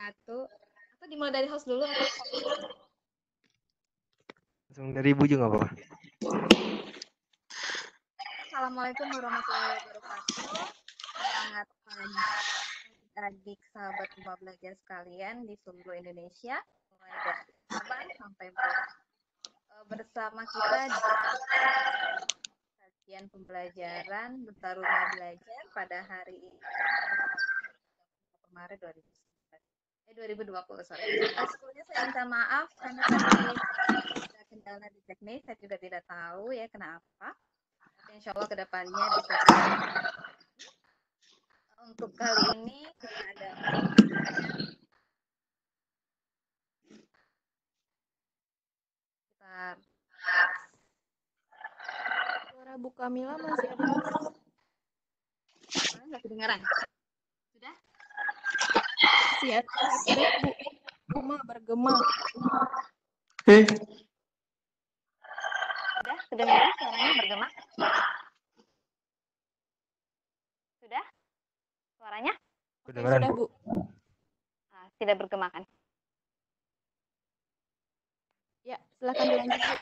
wabarakatuh. Atau dimulai dari host dulu atau Langsung dari Ibu juga nggak apa-apa. Assalamualaikum warahmatullahi wabarakatuh. Selamat pagi adik sahabat rumah belajar sekalian di seluruh Indonesia, mulai dari Sabang sampai Merauke. Bersama kita di kajian pembelajaran Duta Rumah Belajar pada hari ini, Maret 2020. Sebelumnya saya minta maaf karena tadi ada kendala di teknis, saya juga tidak tahu ya kenapa. Tapi insya Allah kedepannya bisa untuk kali ini kita ada Suara Bu Kamila masih ada. nggak kedengaran. Sudah? Masih ada feedback Bu. Gema bergema. Sudah kedengaran suaranya bergema? Sudah? Suaranya? Kedengaran, Sudah Bu. Bu. Nah, tidak bergema kan? Ya, silakan dilanjut Bu.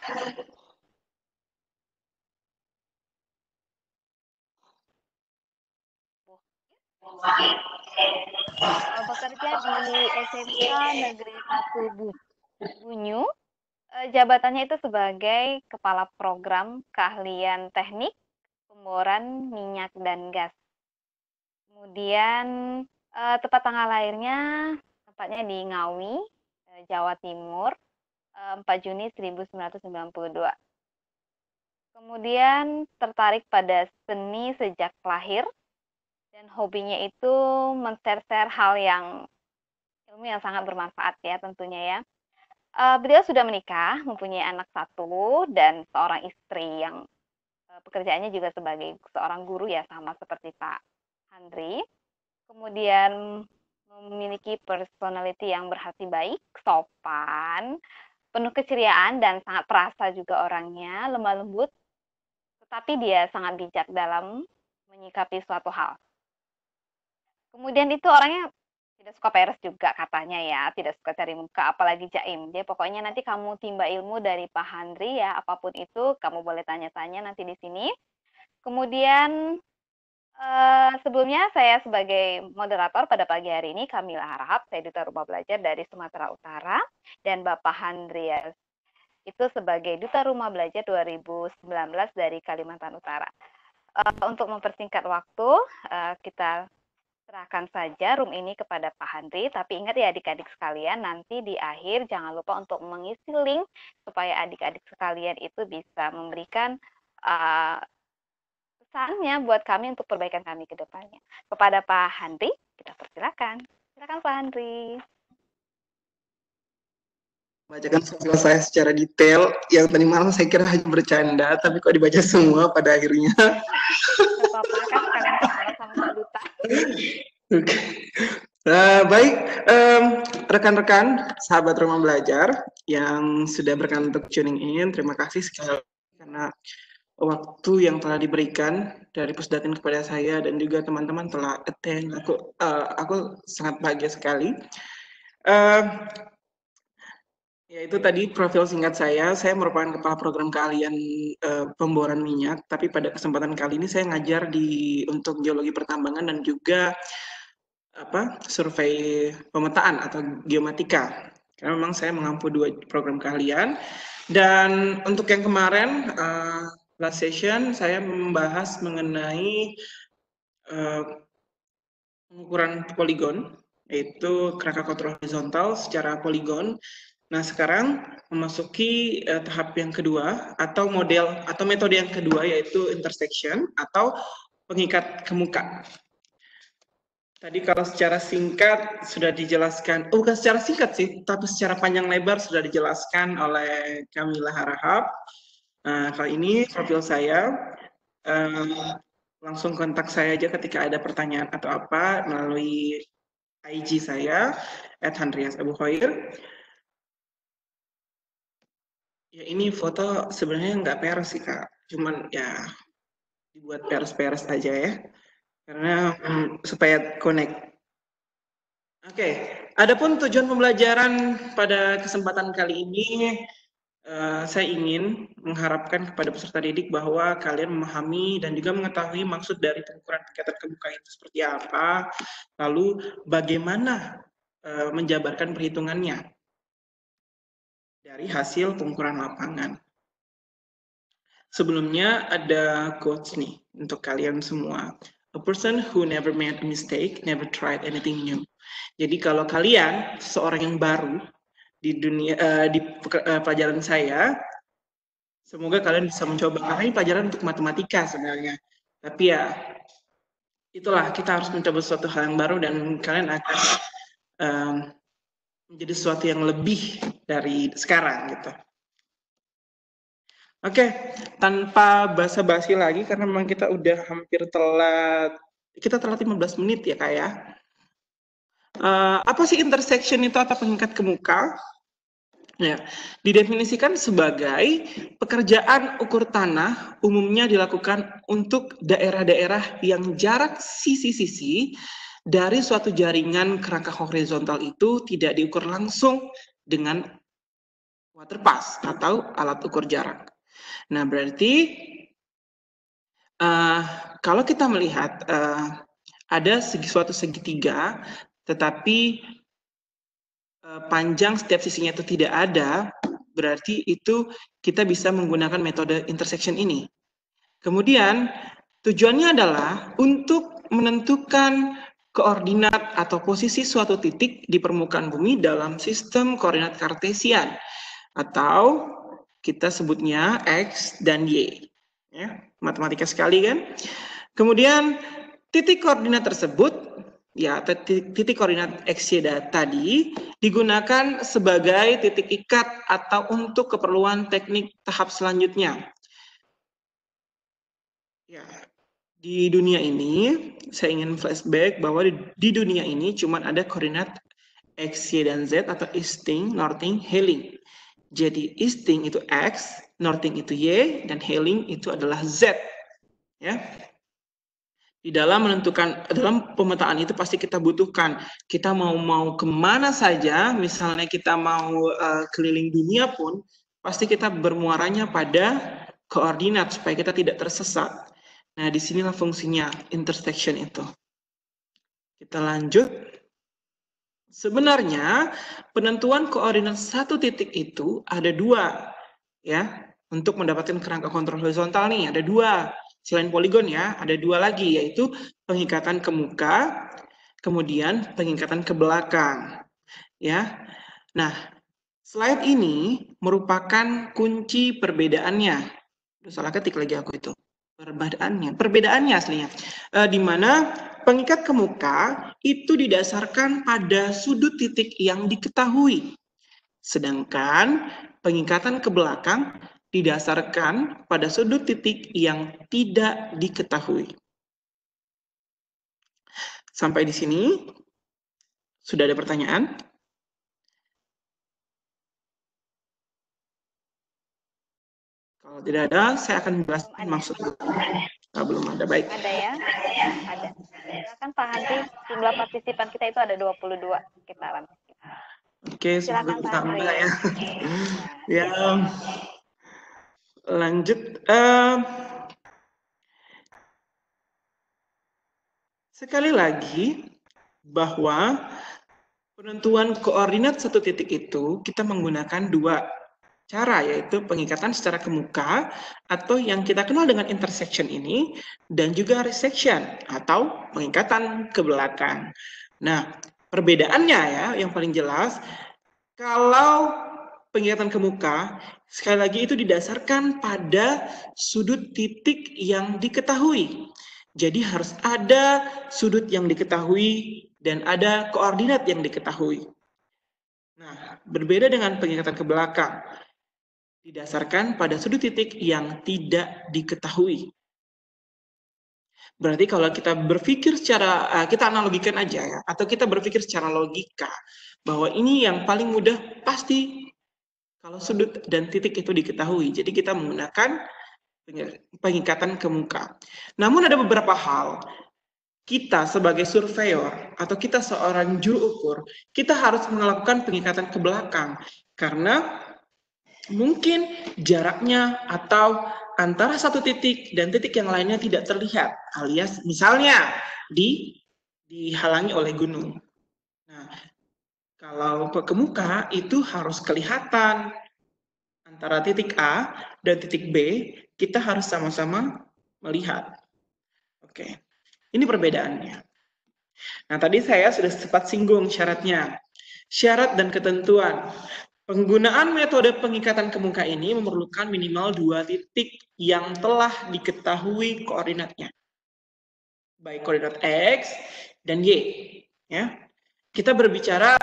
Bekerja di SMK Negeri 1 Bunyu. Jabatannya itu sebagai Kepala Program Keahlian Teknik Pemboran Minyak dan Gas. Kemudian tempat tanggal lahirnya tempatnya di Ngawi, Jawa Timur, 4 Juni 1992. Kemudian tertarik pada seni sejak lahir dan hobinya itu men-share hal yang ilmu yang sangat bermanfaat ya tentunya ya. Beliau sudah menikah, mempunyai anak 1 dan seorang istri yang pekerjaannya juga sebagai seorang guru ya sama seperti Pak Handri. Kemudian memiliki personality yang berhati baik, sopan, penuh keceriaan dan sangat perasa juga orangnya, lemah lembut, tetapi dia sangat bijak dalam menyikapi suatu hal. Kemudian itu orangnya tidak suka peres juga katanya ya, tidak suka cari muka, apalagi jaim. Dia pokoknya nanti kamu timba ilmu dari Pak Handri ya, apapun itu kamu boleh tanya-tanya nanti di sini. Kemudian sebelumnya saya sebagai moderator pada pagi hari ini Kamila Harahap, saya Duta Rumah Belajar dari Sumatera Utara, dan Bapak Handrias itu sebagai Duta Rumah Belajar 2019 dari Kalimantan Utara. Untuk mempersingkat waktu, kita serahkan saja room ini kepada Pak Handri, tapi ingat ya adik-adik sekalian, nanti di akhir jangan lupa untuk mengisi link supaya adik-adik sekalian itu bisa memberikan pesannya buat kami untuk perbaikan kami ke depannya. Kepada Pak Handri, kita persilakan. Silakan Pak Handri. Bacakan profil saya secara detail. Yang tadi malam saya kira hanya bercanda, tapi kok dibaca semua pada akhirnya. Gak apa-apa kan kalian kenal sama Pak Duta. Oke. Baik, rekan-rekan sahabat rumah belajar yang sudah berkenan untuk tuning in, terima kasih sekali karena waktu yang telah diberikan dari Pusdatin kepada saya dan juga teman-teman telah attend. Aku sangat bahagia sekali. Ya itu tadi profil singkat saya. Saya merupakan kepala program keahlian pemboran minyak, tapi pada kesempatan kali ini saya ngajar untuk geologi pertambangan dan juga survei pemetaan atau geomatika. Karena memang saya mengampu 2 program keahlian. Dan untuk yang kemarin last session saya membahas mengenai pengukuran poligon, yaitu kerangka kontrol horizontal secara poligon. Nah, sekarang memasuki tahap yang kedua atau metode yang kedua, yaitu intersection atau pengikat ke muka. Tadi kalau secara singkat sudah dijelaskan, bukan secara singkat sih, tapi secara panjang lebar sudah dijelaskan oleh Kamila Harahap. Nah, kali ini profil saya, langsung kontak saya aja ketika ada pertanyaan atau apa melalui IG saya @handriasabuhoir. Ya ini foto sebenarnya nggak peres sih Kak, cuman ya dibuat peres-peres aja ya, karena supaya connect. Oke, adapun tujuan pembelajaran pada kesempatan kali ini, saya ingin mengharapkan kepada peserta didik bahwa kalian memahami dan juga mengetahui maksud dari pengukuran peningkatan kebukaan itu seperti apa, lalu bagaimana menjabarkan perhitungannya dari hasil pengukuran lapangan. Sebelumnya ada quotes nih untuk kalian semua. A person who never made a mistake never tried anything new. Jadi kalau kalian seorang yang baru di dunia di pelajaran saya, semoga kalian bisa mencoba, karena ini pelajaran untuk matematika sebenarnya. Tapi ya itulah, kita harus mencoba sesuatu hal yang baru dan kalian akan menjadi sesuatu yang lebih dari sekarang gitu. Oke, tanpa basa-basi lagi karena memang kita udah hampir telat. Kita telat 15 menit ya, Kak ya. Apa sih intersection itu atau pengikat kemuka? Ya, didefinisikan sebagai pekerjaan ukur tanah umumnya dilakukan untuk daerah-daerah yang jarak sisi-sisi dari suatu jaringan kerangka horizontal itu tidak diukur langsung dengan waterpass atau alat ukur jarak. Nah, berarti kalau kita melihat ada suatu segitiga, tetapi panjang setiap sisinya itu tidak ada, berarti itu kita bisa menggunakan metode intersection ini. Kemudian tujuannya adalah untuk menentukan koordinat atau posisi suatu titik di permukaan bumi dalam sistem koordinat kartesian, atau kita sebutnya X dan Y. Ya, matematika sekali kan? Kemudian titik koordinat tersebut, ya titik koordinat X, Y tadi digunakan sebagai titik ikat atau untuk keperluan teknik tahap selanjutnya. Ya, di dunia ini, saya ingin flashback bahwa di dunia ini cuma ada koordinat X, Y, dan Z atau easting, northing, hailing. Jadi easting itu X, northing itu Y, dan hailing itu adalah Z. Ya. Di dalam menentukan, dalam pemetaan itu pasti kita butuhkan, kita mau kemana saja, misalnya kita mau keliling dunia pun, pasti kita bermuaranya pada koordinat supaya kita tidak tersesat. Nah, disinilah fungsinya intersection itu. Kita lanjut. Sebenarnya penentuan koordinat satu titik itu ada dua, ya. Untuk mendapatkan kerangka kontrol horizontal nih ada dua, selain poligon ya, ada dua lagi, yaitu pengikatan ke muka, kemudian pengikatan ke belakang, ya. Nah, slide ini merupakan kunci perbedaannya. Salah ketik lagi aku itu. Perbedaannya aslinya, di mana pengikat ke muka itu didasarkan pada sudut titik yang diketahui, sedangkan pengikatan ke belakang didasarkan pada sudut titik yang tidak diketahui. Sampai di sini sudah ada pertanyaan? Kalau tidak ada, saya akan menjelaskan maksudnya. Belum ada, baik. Ada ya? Ada. Silakan Pak Andri, jumlah partisipan kita itu ada 22 sekitaran. Oke, Silakan Pak Andri. ya. Ya, lanjut. Sekali lagi, bahwa penentuan koordinat satu titik itu kita menggunakan dua cara, yaitu pengikatan secara ke muka atau yang kita kenal dengan intersection ini, dan juga resection atau pengikatan ke belakang. Nah, perbedaannya ya yang paling jelas, kalau pengikatan ke muka sekali lagi itu didasarkan pada sudut titik yang diketahui. Jadi harus ada sudut yang diketahui dan ada koordinat yang diketahui. Nah, berbeda dengan pengikatan ke belakang, didasarkan pada sudut titik yang tidak diketahui. Berarti kalau kita berpikir secara, kita analogikan aja ya, atau kita berpikir secara logika, bahwa ini yang paling mudah pasti kalau sudut dan titik itu diketahui. Jadi kita menggunakan pengikatan ke muka. Namun ada beberapa hal. kita sebagai surveyor atau kita seorang juru ukur, kita harus melakukan pengikatan ke belakang karena mungkin jaraknya atau antara satu titik dan titik yang lainnya tidak terlihat, alias misalnya dihalangi oleh gunung. Nah, kalau ke muka itu harus kelihatan antara titik A dan titik B, kita harus sama-sama melihat. Oke, ini perbedaannya. Nah, tadi saya sudah sempat singgung syaratnya. Syarat dan ketentuan. Penggunaan metode pengikatan ke muka ini memerlukan minimal 2 titik yang telah diketahui koordinatnya. Baik koordinat X dan Y. Ya. Kita berbicara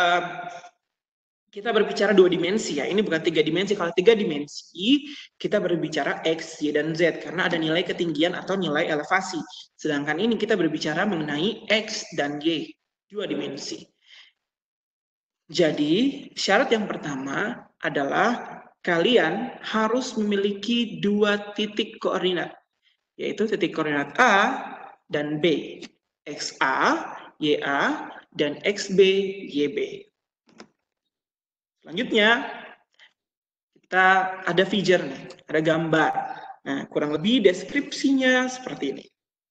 2 dimensi ya. Ini bukan 3 dimensi. Kalau 3 dimensi, kita berbicara X, Y, dan Z karena ada nilai ketinggian atau nilai elevasi. Sedangkan ini kita berbicara mengenai X dan Y, 2 dimensi. Jadi, syarat yang pertama adalah kalian harus memiliki 2 titik koordinat, yaitu titik koordinat A dan B. XA, YA, dan XB, YB. Selanjutnya, kita ada figure nih, ada gambar. Nah, kurang lebih deskripsinya seperti ini.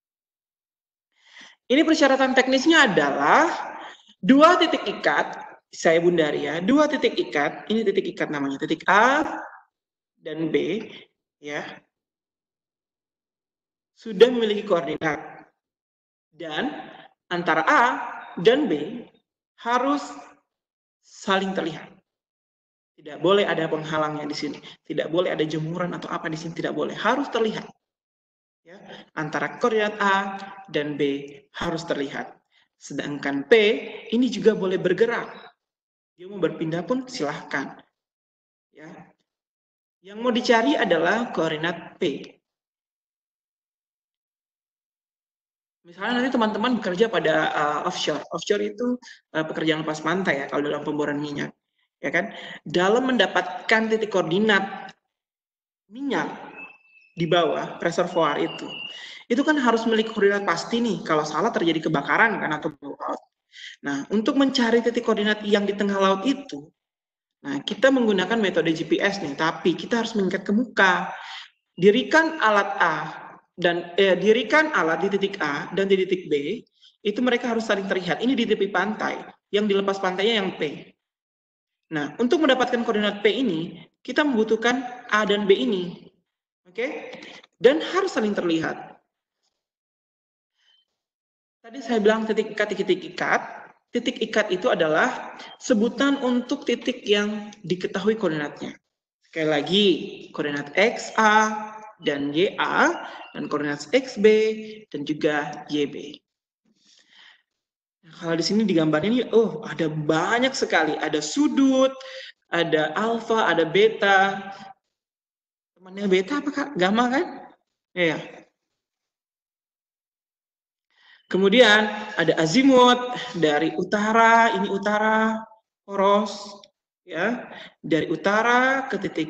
Ini persyaratan teknisnya adalah 2 titik ikat, saya bundari ya, 2 titik ikat, ini titik ikat namanya, titik A dan B, ya, sudah memiliki koordinat. Dan antara A dan B harus saling terlihat. Tidak boleh ada penghalangnya di sini. Tidak boleh ada jemuran atau apa di sini. Tidak boleh. Harus terlihat. Ya, antara koordinat A dan B harus terlihat. Sedangkan P ini juga boleh bergerak. Dia mau berpindah pun silahkan. Ya. Yang mau dicari adalah koordinat P. Misalnya nanti teman-teman bekerja pada offshore. Offshore itu pekerjaan lepas pantai ya kalau dalam pemboran minyak. Ya kan, dalam mendapatkan titik koordinat minyak di bawah reservoir itu kan harus memiliki koordinat pasti nih. Kalau salah terjadi kebakaran kan atau blowout. Nah, untuk mencari titik koordinat yang di tengah laut itu, nah kita menggunakan metode GPS nih, tapi kita harus mengikat ke muka. Dirikan alat A dan dirikan alat di titik A dan di titik B, itu mereka harus saling terlihat. Ini di tepi pantai, yang dilepas pantainya yang P. Nah, untuk mendapatkan koordinat P ini, kita membutuhkan A dan B ini. Oke? Dan harus saling terlihat. Tadi saya bilang titik ikat, titik ikat. Titik ikat itu adalah sebutan untuk titik yang diketahui koordinatnya. Sekali lagi, koordinat XA dan YA, dan koordinat XB, dan juga YB. Nah, kalau di sini digambarnya ini, oh ada banyak sekali. Ada sudut, ada alfa, ada beta. Temannya beta apa Kak? Gamma kan? Iya. Kemudian ada azimut dari utara, ini utara, poros, ya, dari utara ke titik.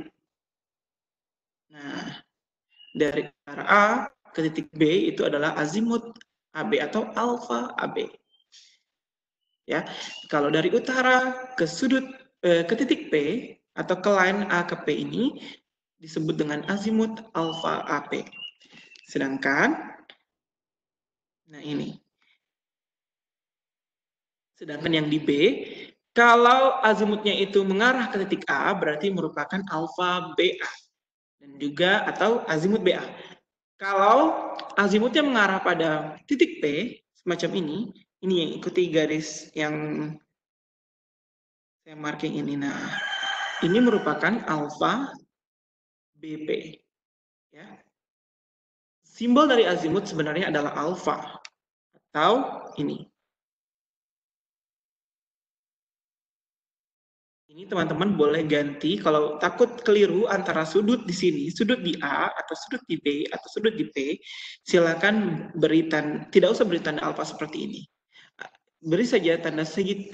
Nah, dari utara A ke titik B itu adalah azimut AB atau alfa AB. Ya, kalau dari utara ke sudut ke titik P atau ke line A ke P ini disebut dengan azimut alfa AP. Sedangkan nah ini. Sedangkan yang di B, kalau azimutnya itu mengarah ke titik A berarti merupakan alfa BA dan juga atau azimut BA. Kalau azimutnya mengarah pada titik P semacam ini yang ikuti garis yang saya marking ini. Nah, ini merupakan alfa BP. Ya. Simbol dari azimut sebenarnya adalah alfa atau ini. Ini teman-teman boleh ganti kalau takut keliru antara sudut di sini, sudut di A atau sudut di B atau sudut di P, silakan beri tanda, tidak usah beri tanda alfa seperti ini. Beri saja tanda segi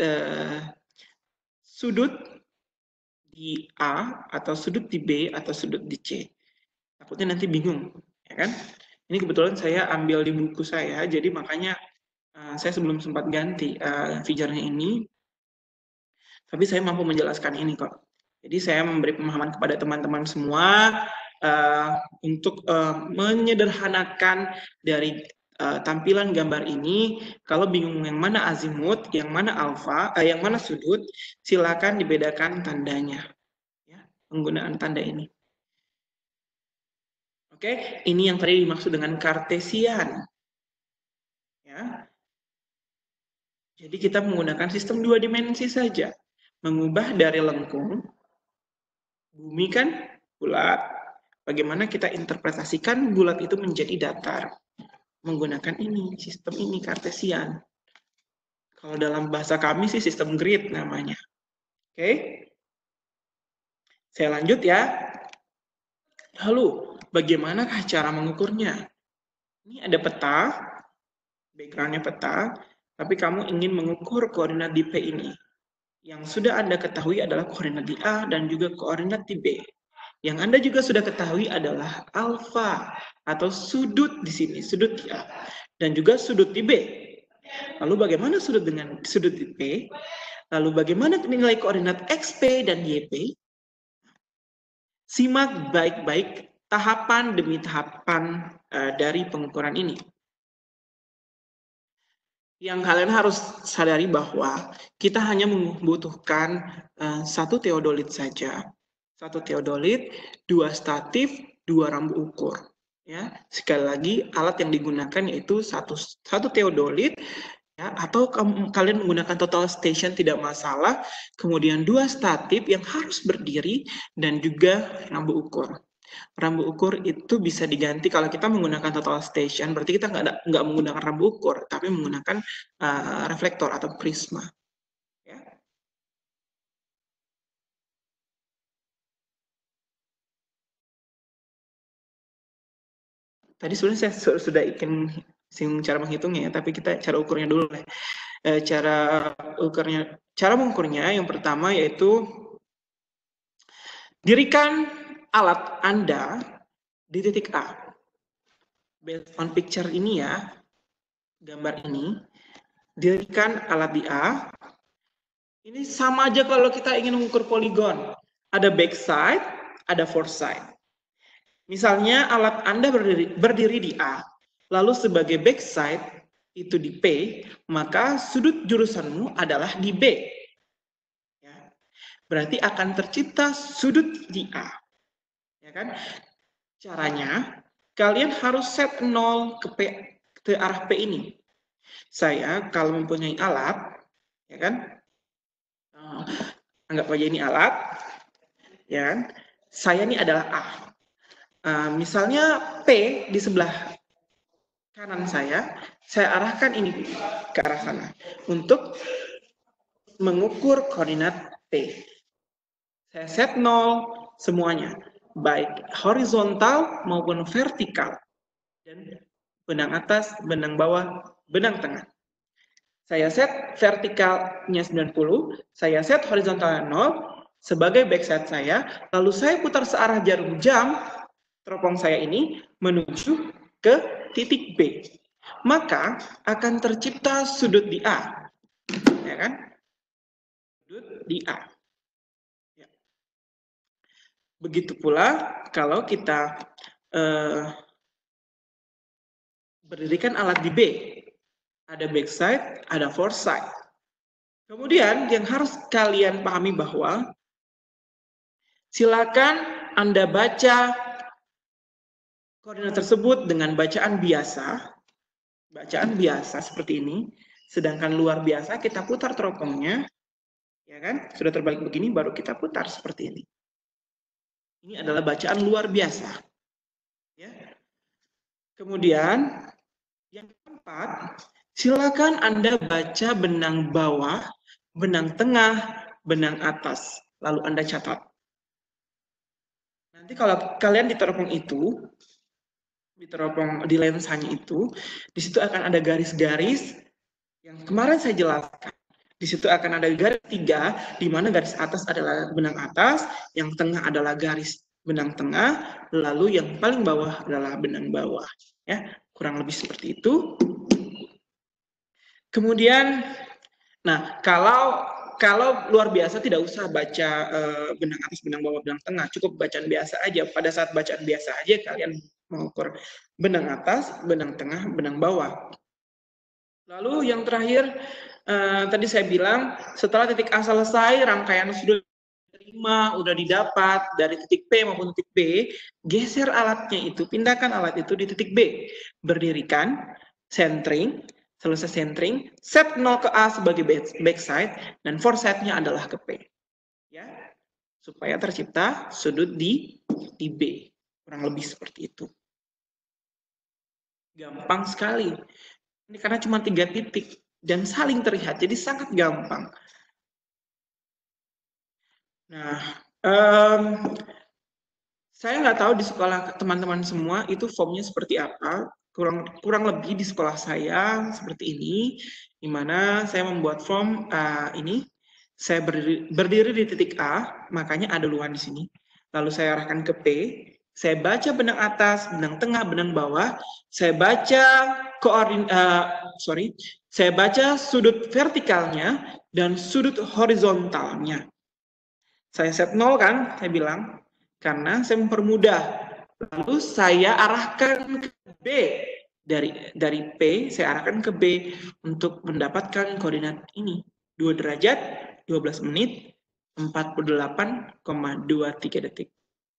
sudut di A atau sudut di B atau sudut di C. Takutnya nanti bingung, ya kan? Ini kebetulan saya ambil di buku saya, jadi makanya saya sebelum sempat ganti feature-nya ini, tapi saya mampu menjelaskan ini kok. Jadi saya memberi pemahaman kepada teman-teman semua untuk menyederhanakan dari tampilan gambar ini. Kalau bingung yang mana azimut, yang mana alfa, yang mana sudut, silakan dibedakan tandanya. Ya, penggunaan tanda ini. Oke, ini yang tadi dimaksud dengan kartesian. Ya. Jadi kita menggunakan sistem 2 dimensi saja. Mengubah dari lengkung, bumi kan bulat. Bagaimana kita interpretasikan bulat itu menjadi datar? Menggunakan ini, sistem ini, kartesian. Kalau dalam bahasa kami sih sistem grid namanya. Oke? Saya lanjut ya. Lalu, bagaimanakah cara mengukurnya? Ini ada peta, background-nya peta, tapi kamu ingin mengukur koordinat di P ini. Yang sudah Anda ketahui adalah koordinat di A dan juga koordinat di B. Yang Anda juga sudah ketahui adalah alfa atau sudut di sini, sudut di A, dan juga sudut di B. Lalu bagaimana sudut dengan sudut di P? Lalu bagaimana nilai koordinat XP dan YP? Simak baik-baik tahapan demi tahapan dari pengukuran ini. Yang kalian harus sadari bahwa kita hanya membutuhkan satu teodolit saja. Satu teodolit, 2 statif, 2 rambu ukur. Ya, sekali lagi alat yang digunakan yaitu satu teodolit, ya, atau kalian menggunakan total station tidak masalah. Kemudian 2 statif yang harus berdiri dan juga rambu ukur. Rambu ukur itu bisa diganti kalau kita menggunakan total station, berarti kita nggak menggunakan rambu ukur, tapi menggunakan reflektor atau prisma. Ya. Tadi sebenarnya saya sudah ingin cara menghitungnya, ya, tapi kita cara ukurnya dulu. Cara mengukurnya yang pertama yaitu dirikan alat Anda di titik A. Based on picture ini ya, gambar ini, dirikan alat di A. Ini sama aja kalau kita ingin mengukur poligon. Ada backside, ada foreside. Misalnya alat Anda berdiri di A, lalu sebagai backside itu di P, maka sudut jurusanmu adalah di B. Ya. Berarti akan tercipta sudut di A. Ya kan? Caranya, kalian harus set 0 ke arah P ini. Saya kalau mempunyai alat, ya kan? Anggap aja ini alat, ya kan? Saya ini adalah A. Misalnya P di sebelah kanan saya arahkan ini ke arah sana untuk mengukur koordinat P. Saya set 0 semuanya, baik horizontal maupun vertikal, dan benang atas, benang bawah, benang tengah. Saya set vertikalnya 90, saya set horizontalnya 0 sebagai backside saya, lalu saya putar searah jarum jam teropong saya ini menuju ke titik B. Maka akan tercipta sudut di A. Ya kan? Sudut di A. Ya. Begitu pula kalau kita berdirikan alat di B. Ada backside, ada foreside. Kemudian yang harus kalian pahami bahwa silakan Anda baca koordinat tersebut dengan bacaan biasa seperti ini, sedangkan luar biasa kita putar teropongnya, ya kan? Sudah terbalik begini baru kita putar seperti ini. Ini adalah bacaan luar biasa. Ya. Kemudian yang keempat, silakan Anda baca benang bawah, benang tengah, benang atas, lalu Anda catat. Nanti kalau kalian diteropong itu, diteropong di lensanya itu, di situ akan ada garis-garis yang kemarin saya jelaskan. Di situ akan ada garis 3, di mana garis atas adalah benang atas, yang tengah adalah garis benang tengah, lalu yang paling bawah adalah benang bawah. Ya, kurang lebih seperti itu. Kemudian, nah kalau luar biasa tidak usah baca benang atas, benang bawah, benang tengah, cukup bacaan biasa aja. Pada saat bacaan biasa aja kalian mengukur benang atas, benang tengah, benang bawah. Lalu yang terakhir, tadi saya bilang setelah titik A selesai, rangkaian sudah terima, udah didapat dari titik P maupun titik B, geser alatnya itu, pindahkan alat itu di titik B. Berdirikan, centering, selesai centering, set 0 ke A sebagai backside, dan foresight-nya adalah ke P. Ya, supaya tercipta sudut di B. Kurang lebih seperti itu. Gampang sekali. Ini karena cuma 3 titik dan saling terlihat, jadi sangat gampang. Nah, saya nggak tahu di sekolah teman-teman semua itu formnya seperti apa. Kurang lebih di sekolah saya seperti ini, di mana saya membuat form ini. Saya berdiri di titik A, makanya ada luan di sini. Lalu saya arahkan ke P. Saya baca benang atas, benang tengah, benang bawah. Saya baca saya baca sudut vertikalnya dan sudut horizontalnya. Saya set 0 kan, saya bilang, karena saya mempermudah. Lalu saya arahkan ke B. Dari P, saya arahkan ke B untuk mendapatkan koordinat ini. 2 derajat, 12 menit, 48,23 detik.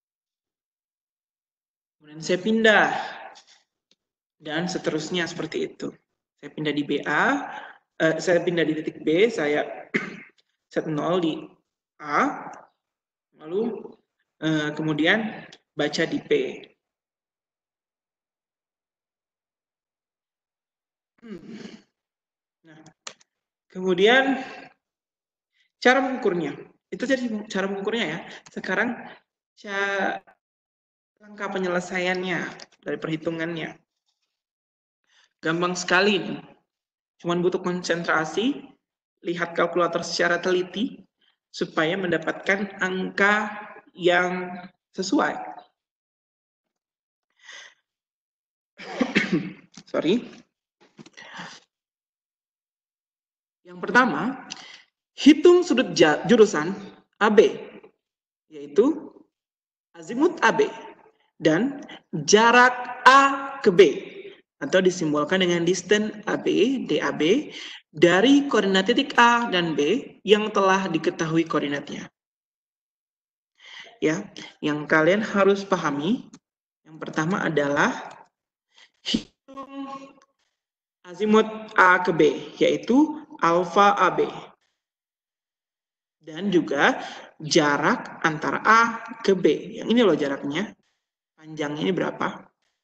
Kemudian saya pindah. Dan seterusnya seperti itu. Saya pindah di BA, saya pindah di titik B, saya set 0 di A, lalu kemudian baca di P. Nah, kemudian cara mengukurnya. Itu jadi cara mengukurnya ya. Sekarang langkah penyelesaiannya dari perhitungannya. Gampang sekali. Cuman butuh konsentrasi, lihat kalkulator secara teliti, supaya mendapatkan angka yang sesuai. Sorry. Yang pertama, hitung sudut jurusan AB, yaitu azimut AB, dan jarak A ke B, atau disimbolkan dengan distance AB, DAB, dari koordinat titik A dan B yang telah diketahui koordinatnya. Ya, yang kalian harus pahami, yang pertama adalah hitung azimut A ke B, yaitu alfa AB. Dan juga jarak antara A ke B. Yang ini loh jaraknya. Panjangnya ini berapa?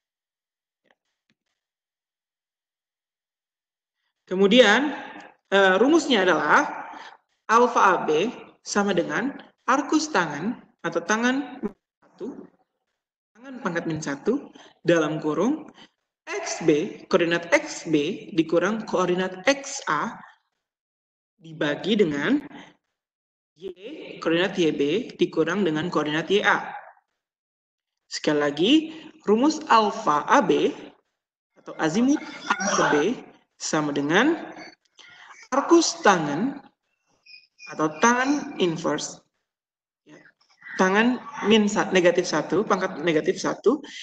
Kemudian rumusnya adalah alfa AB sama dengan arkus tangan atau tangan pangkat min 1 dalam kurung XB, koordinat XB dikurang koordinat XA dibagi dengan Y, koordinat YB dikurang dengan koordinat YA. Sekali lagi, rumus alfa AB atau azimut A ke B sama dengan arkus tangan atau tangan inverse, tangan negatif 1, pangkat negatif 1,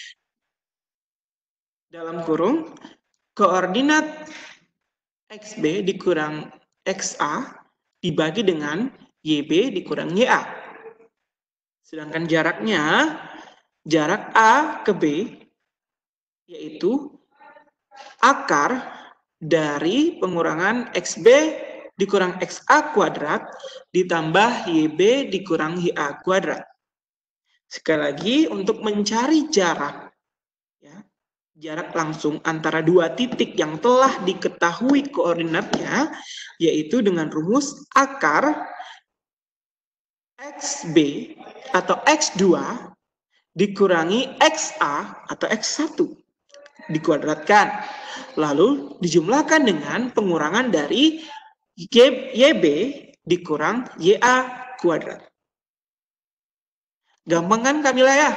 dalam kurung koordinat XB dikurang XA dibagi dengan YB dikurang YA. Sedangkan jaraknya, jarak A ke B, yaitu akar dari pengurangan XB dikurang XA kuadrat ditambah YB dikurang YA kuadrat. Sekali lagi, untuk mencari jarak, ya, jarak langsung antara dua titik yang telah diketahui koordinatnya, yaitu dengan rumus akar XB atau X2 dikurangi XA atau X1 dikuadratkan. Lalu dijumlahkan dengan pengurangan dari YB dikurang YA kuadrat. Gampang kan Kamila ya?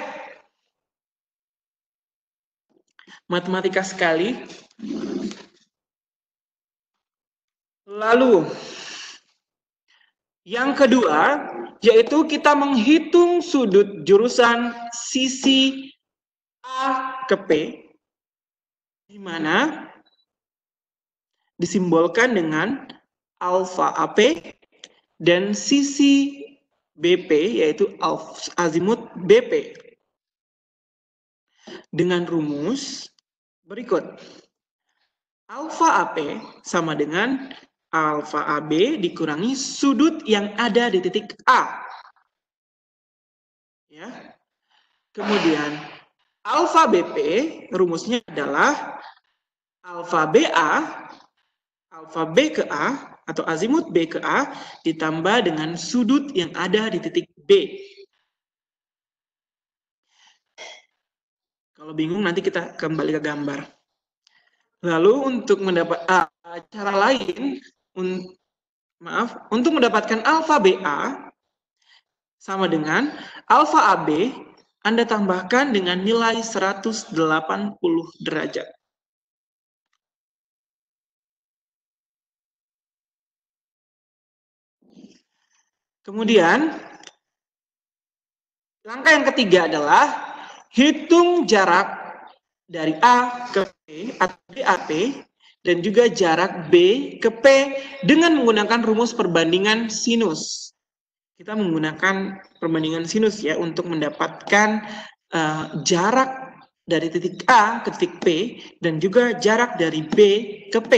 Matematika sekali. Lalu, yang kedua, yaitu kita menghitung sudut jurusan sisi A ke P, di mana disimbolkan dengan alfa AP dan sisi BP, yaitu azimut BP. Dengan rumus berikut. Alfa AP sama dengan alfa AB dikurangi sudut yang ada di titik A. Ya. Kemudian alfa BP rumusnya adalah alfa BA, alfa B ke A atau azimut B ke A ditambah dengan sudut yang ada di titik B. Kalau bingung nanti kita kembali ke gambar. Lalu untuk mendapat cara lain, untuk mendapatkan alfa BA sama dengan alfa AB, Anda tambahkan dengan nilai 180 derajat. Kemudian, langkah yang ketiga adalah hitung jarak dari A ke P atau DAP dan juga jarak B ke P dengan menggunakan rumus perbandingan sinus. Kita menggunakan perbandingan sinus ya untuk mendapatkan jarak dari titik A ke titik P dan juga jarak dari B ke P.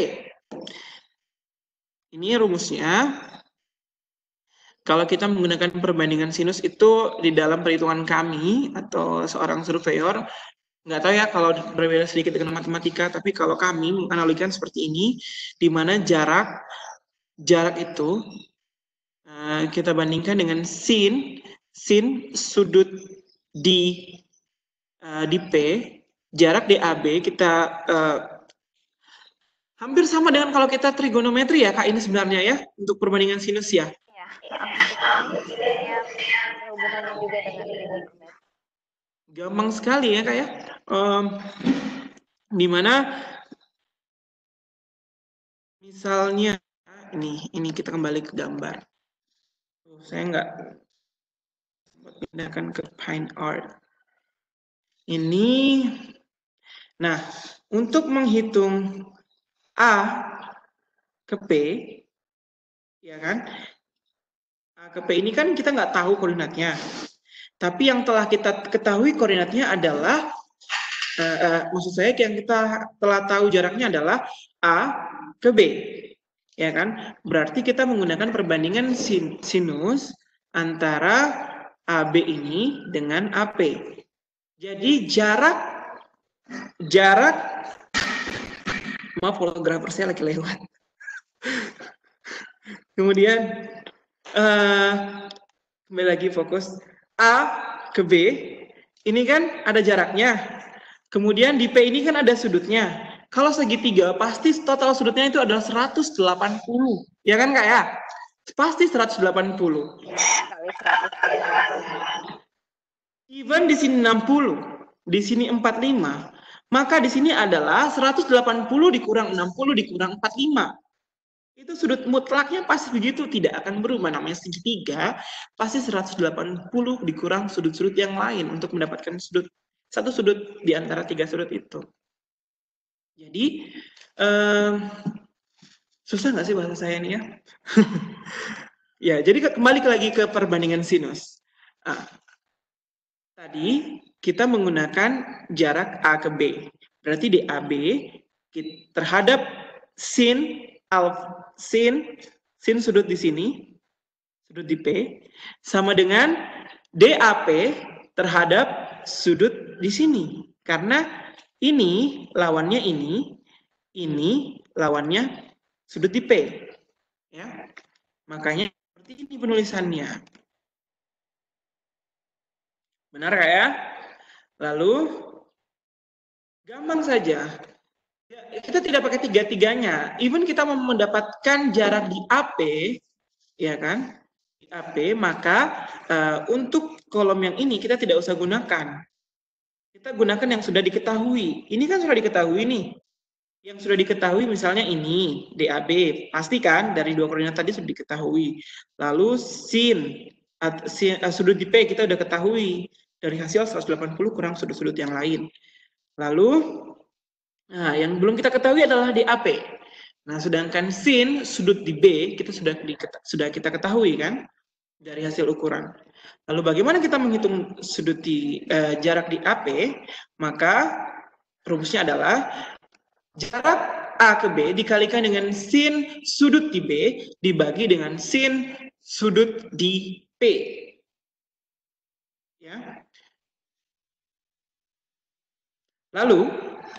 Ini rumusnya. Kalau kita menggunakan perbandingan sinus itu di dalam perhitungan kami atau seorang surveyor, nggak tahu ya kalau berbeda sedikit dengan matematika, tapi kalau kami menganalogikan seperti ini, di mana jarak itu kita bandingkan dengan sin sudut di P, jarak DAB kita hampir sama dengan kalau kita trigonometri ya Kak ini sebenarnya ya, untuk perbandingan sinus ya. Hubungannya juga dengan trigonometri. Gampang sekali ya Kak ya. Dimana misalnya ini kita kembali ke gambar. Saya nggak pindahkan ke PineArt. Ini, nah untuk menghitung A ke P, ya kan? A ke P ini kan kita nggak tahu koordinatnya. Tapi yang telah kita ketahui koordinatnya adalah, maksud saya yang kita telah tahu jaraknya adalah A ke B. Ya kan? Berarti kita menggunakan perbandingan sinus antara AB ini dengan AP. Jadi jarak, maaf fotografer saya lagi lewat. Kemudian, kembali lagi fokus. A ke B, ini kan ada jaraknya. Kemudian di P ini kan ada sudutnya. Kalau segitiga, pasti total sudutnya itu adalah 180. Ya kan Kak ya? Pasti 180. Even di sini 60, di sini 45, maka di sini adalah 180 dikurang 60 dikurang 45. Itu sudut mutlaknya pasti begitu, tidak akan berubah. Namanya segitiga, pasti 180 dikurang sudut-sudut yang lain untuk mendapatkan satu sudut di antara 3 sudut itu. Jadi, susah nggak sih bahasa saya ini ya? Ya, jadi kembali lagi ke perbandingan sinus. Tadi kita menggunakan jarak A ke B. Berarti DAB terhadap sin sudut di sini, sudut di P, sama dengan DAP terhadap sudut di sini. Karena ini lawannya ini lawannya sudut di P. Ya. Makanya seperti ini penulisannya. Benar Kak ya? Lalu, gampang saja. Ya, kita tidak pakai tiga-tiganya. Even kita mau mendapatkan jarak di AP, ya kan? Di AP, maka untuk kolom yang ini kita tidak usah gunakan. Kita gunakan yang sudah diketahui. Ini kan sudah diketahui nih. Yang sudah diketahui misalnya ini, DAB. Pasti kan dari 2 koordinat tadi sudah diketahui. Lalu sin, sudut di P kita udah ketahui. Dari hasil 180 kurang sudut-sudut yang lain. Lalu, nah yang belum kita ketahui adalah DAP. Nah, sedangkan sin, sudut di B, kita sudah kita ketahui kan? Dari hasil ukuran. Lalu bagaimana kita menghitung sudut di jarak di AP? Maka rumusnya adalah jarak A ke B dikalikan dengan sin sudut di B dibagi dengan sin sudut di P. Ya. Lalu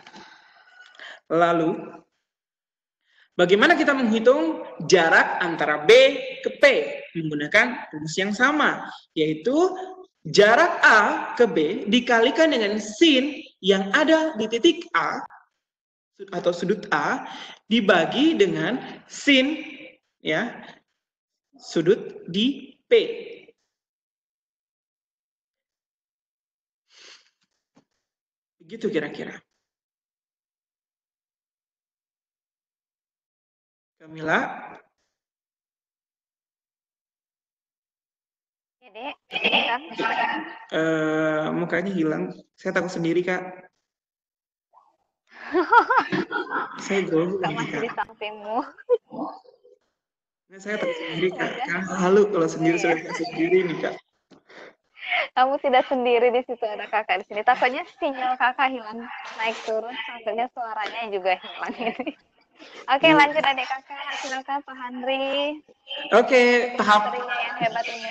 bagaimana kita menghitung jarak antara B ke P menggunakan rumus yang sama, yaitu jarak A ke B dikalikan dengan sin yang ada di titik A atau sudut A dibagi dengan sin ya sudut di P. Begitu kira-kira. Kamila? Ya, Dek. Kak. Mukanya hilang. Saya takut sendiri, Kak. Saya grogi Kak lagi, masih di Kak. sampingmu. Nah, saya takut sendiri, Kak. Karena halu kalau sendiri sudah sendiri nih, Kak. Kamu tidak sendiri di situ, ada kakak di sini. Takutnya sinyal kakak hilang naik turun, takutnya suaranya juga hilang ini. Oke, lanjut adik kakak. Silakan Pak Handri. Oke, tahap Materinya yang hebat ini.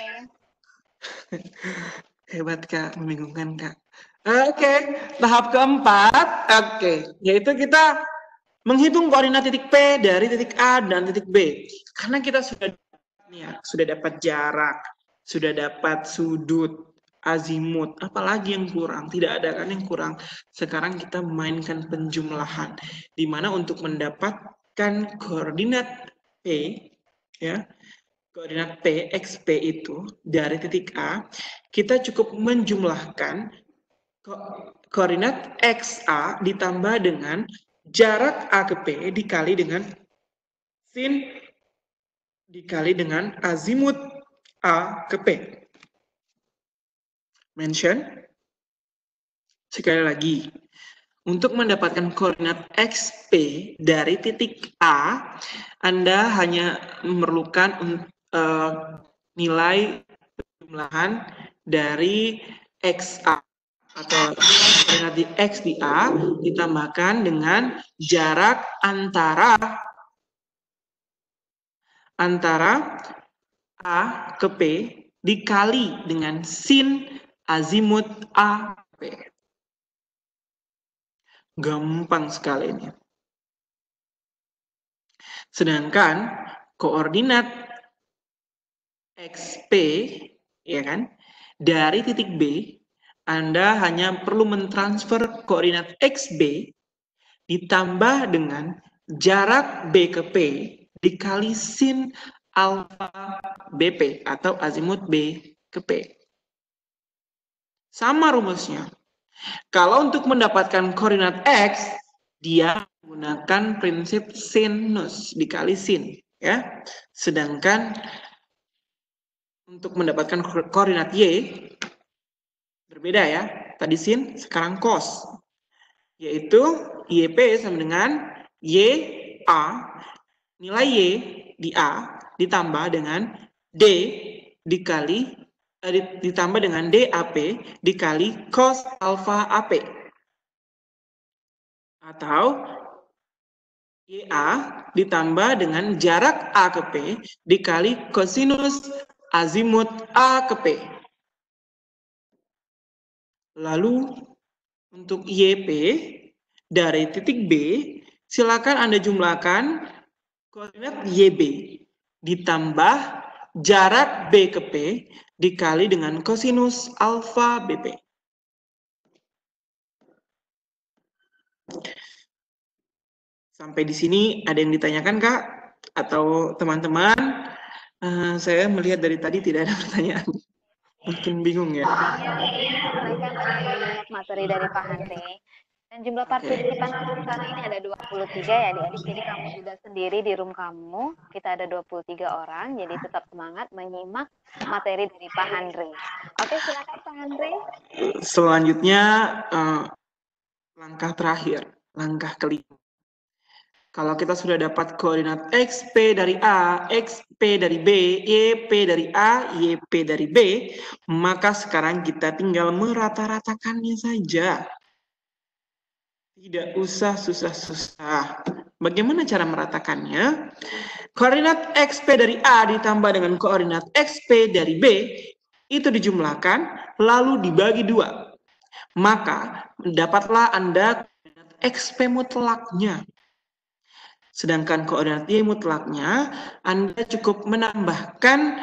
hebat, Kak. Membingungkan, Kak. Oke, tahap keempat. Oke, yaitu kita menghitung koordinat titik P dari titik A dan titik B. Karena kita sudah dapat jarak, sudah dapat sudut, azimut, apalagi yang kurang? Tidak ada kan yang kurang. Sekarang kita mainkan penjumlahan, di mana untuk mendapatkan koordinat P, ya, koordinat P, XP itu dari titik A, kita cukup menjumlahkan koordinat XA ditambah dengan jarak A ke P dikali dengan sin dikali dengan azimut A ke P. Mention. Sekali lagi. Untuk mendapatkan koordinat XP dari titik A, Anda hanya memerlukan nilai penjumlahan dari XA atau koordinat di X di A ditambahkan dengan jarak antara A ke P dikali dengan sin azimut A ke P. Gampang sekali ini. Sedangkan koordinat XP, ya kan, dari titik B, Anda hanya perlu mentransfer koordinat XB ditambah dengan jarak B ke P dikali sin alfa BP atau azimut B ke P. Sama rumusnya. Kalau untuk mendapatkan koordinat X, dia menggunakan prinsip sinus dikali sin, ya. Sedangkan untuk mendapatkan koordinat Y berbeda ya. Tadi sin, sekarang cos. Yaitu YP sama dengan YA, nilai Y di A ditambah dengan D dikali ditambah dengan DAP dikali cos alfa AP. Atau YA ditambah dengan jarak A ke P dikali kosinus azimut A ke P. Lalu untuk YP dari titik B, silakan Anda jumlahkan koordinat YB ditambah jarak B ke P dikali dengan kosinus alfa BP. Sampai di sini ada yang ditanyakan, Kak? Atau teman-teman? Saya melihat dari tadi tidak ada pertanyaan. Makin bingung ya. Ya, mereka masih menyimak materi dari Pak Henry. Dan jumlah partisipan kita saat ini ada 23 ya adik-adik. Jadi kamu tidak sendiri di room kamu. Kita ada 23 orang. Jadi tetap semangat menyimak materi dari Pak Henry. Oke, silakan Pak Henry. Selanjutnya langkah terakhir, langkah kelima. Kalau kita sudah dapat koordinat XP dari A, XP dari B, YP dari A, YP dari B, maka sekarang kita tinggal merata-ratakannya saja. Tidak usah susah-susah. Bagaimana cara meratakannya? Koordinat XP dari A ditambah dengan koordinat XP dari B, itu dijumlahkan, lalu dibagi 2. Maka, dapatlah Anda koordinat XP mutlaknya. Sedangkan koordinat Y mutlaknya, Anda cukup menambahkan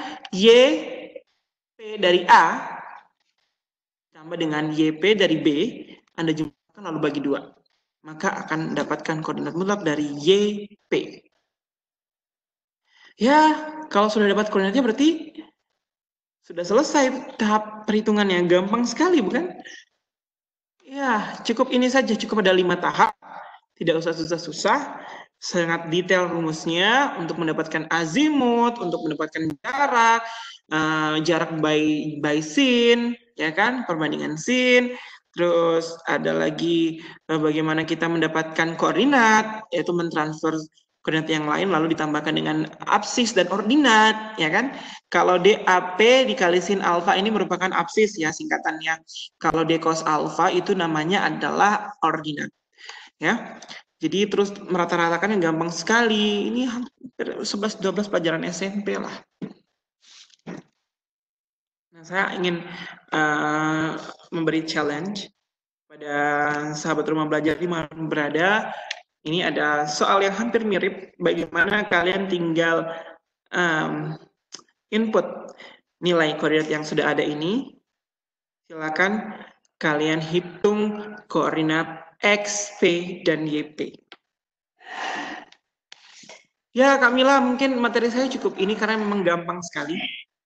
YP dari A, ditambah dengan YP dari B, Anda jumlahkan lalu bagi 2. Maka akan mendapatkan koordinat mutlak dari YP. Ya, kalau sudah dapat koordinatnya berarti sudah selesai tahap perhitungannya. Gampang sekali, bukan? Ya, cukup ini saja. Cukup ada 5 tahap. Tidak usah susah-susah. Sangat detail rumusnya untuk mendapatkan azimut, untuk mendapatkan jarak, jarak by sin, ya kan? Perbandingan sin. Terus ada lagi bagaimana kita mendapatkan koordinat, yaitu mentransfer koordinat yang lain lalu ditambahkan dengan absis dan ordinat, ya kan? Kalau DAP dikali sin alfa ini merupakan absis ya singkatannya. Kalau D cos alfa itu namanya adalah ordinat. Ya. Jadi terus merata-ratakan yang gampang sekali. Ini hampir 11-12 pelajaran SMP lah. Nah, saya ingin memberi challenge pada sahabat rumah belajar di mana berada. Ini ada soal yang hampir mirip. Bagaimana kalian tinggal input nilai koordinat yang sudah ada ini. Silakan kalian hitung koordinat X, P, dan YP. Ya, Kamila, mungkin materi saya cukup ini karena memang gampang sekali.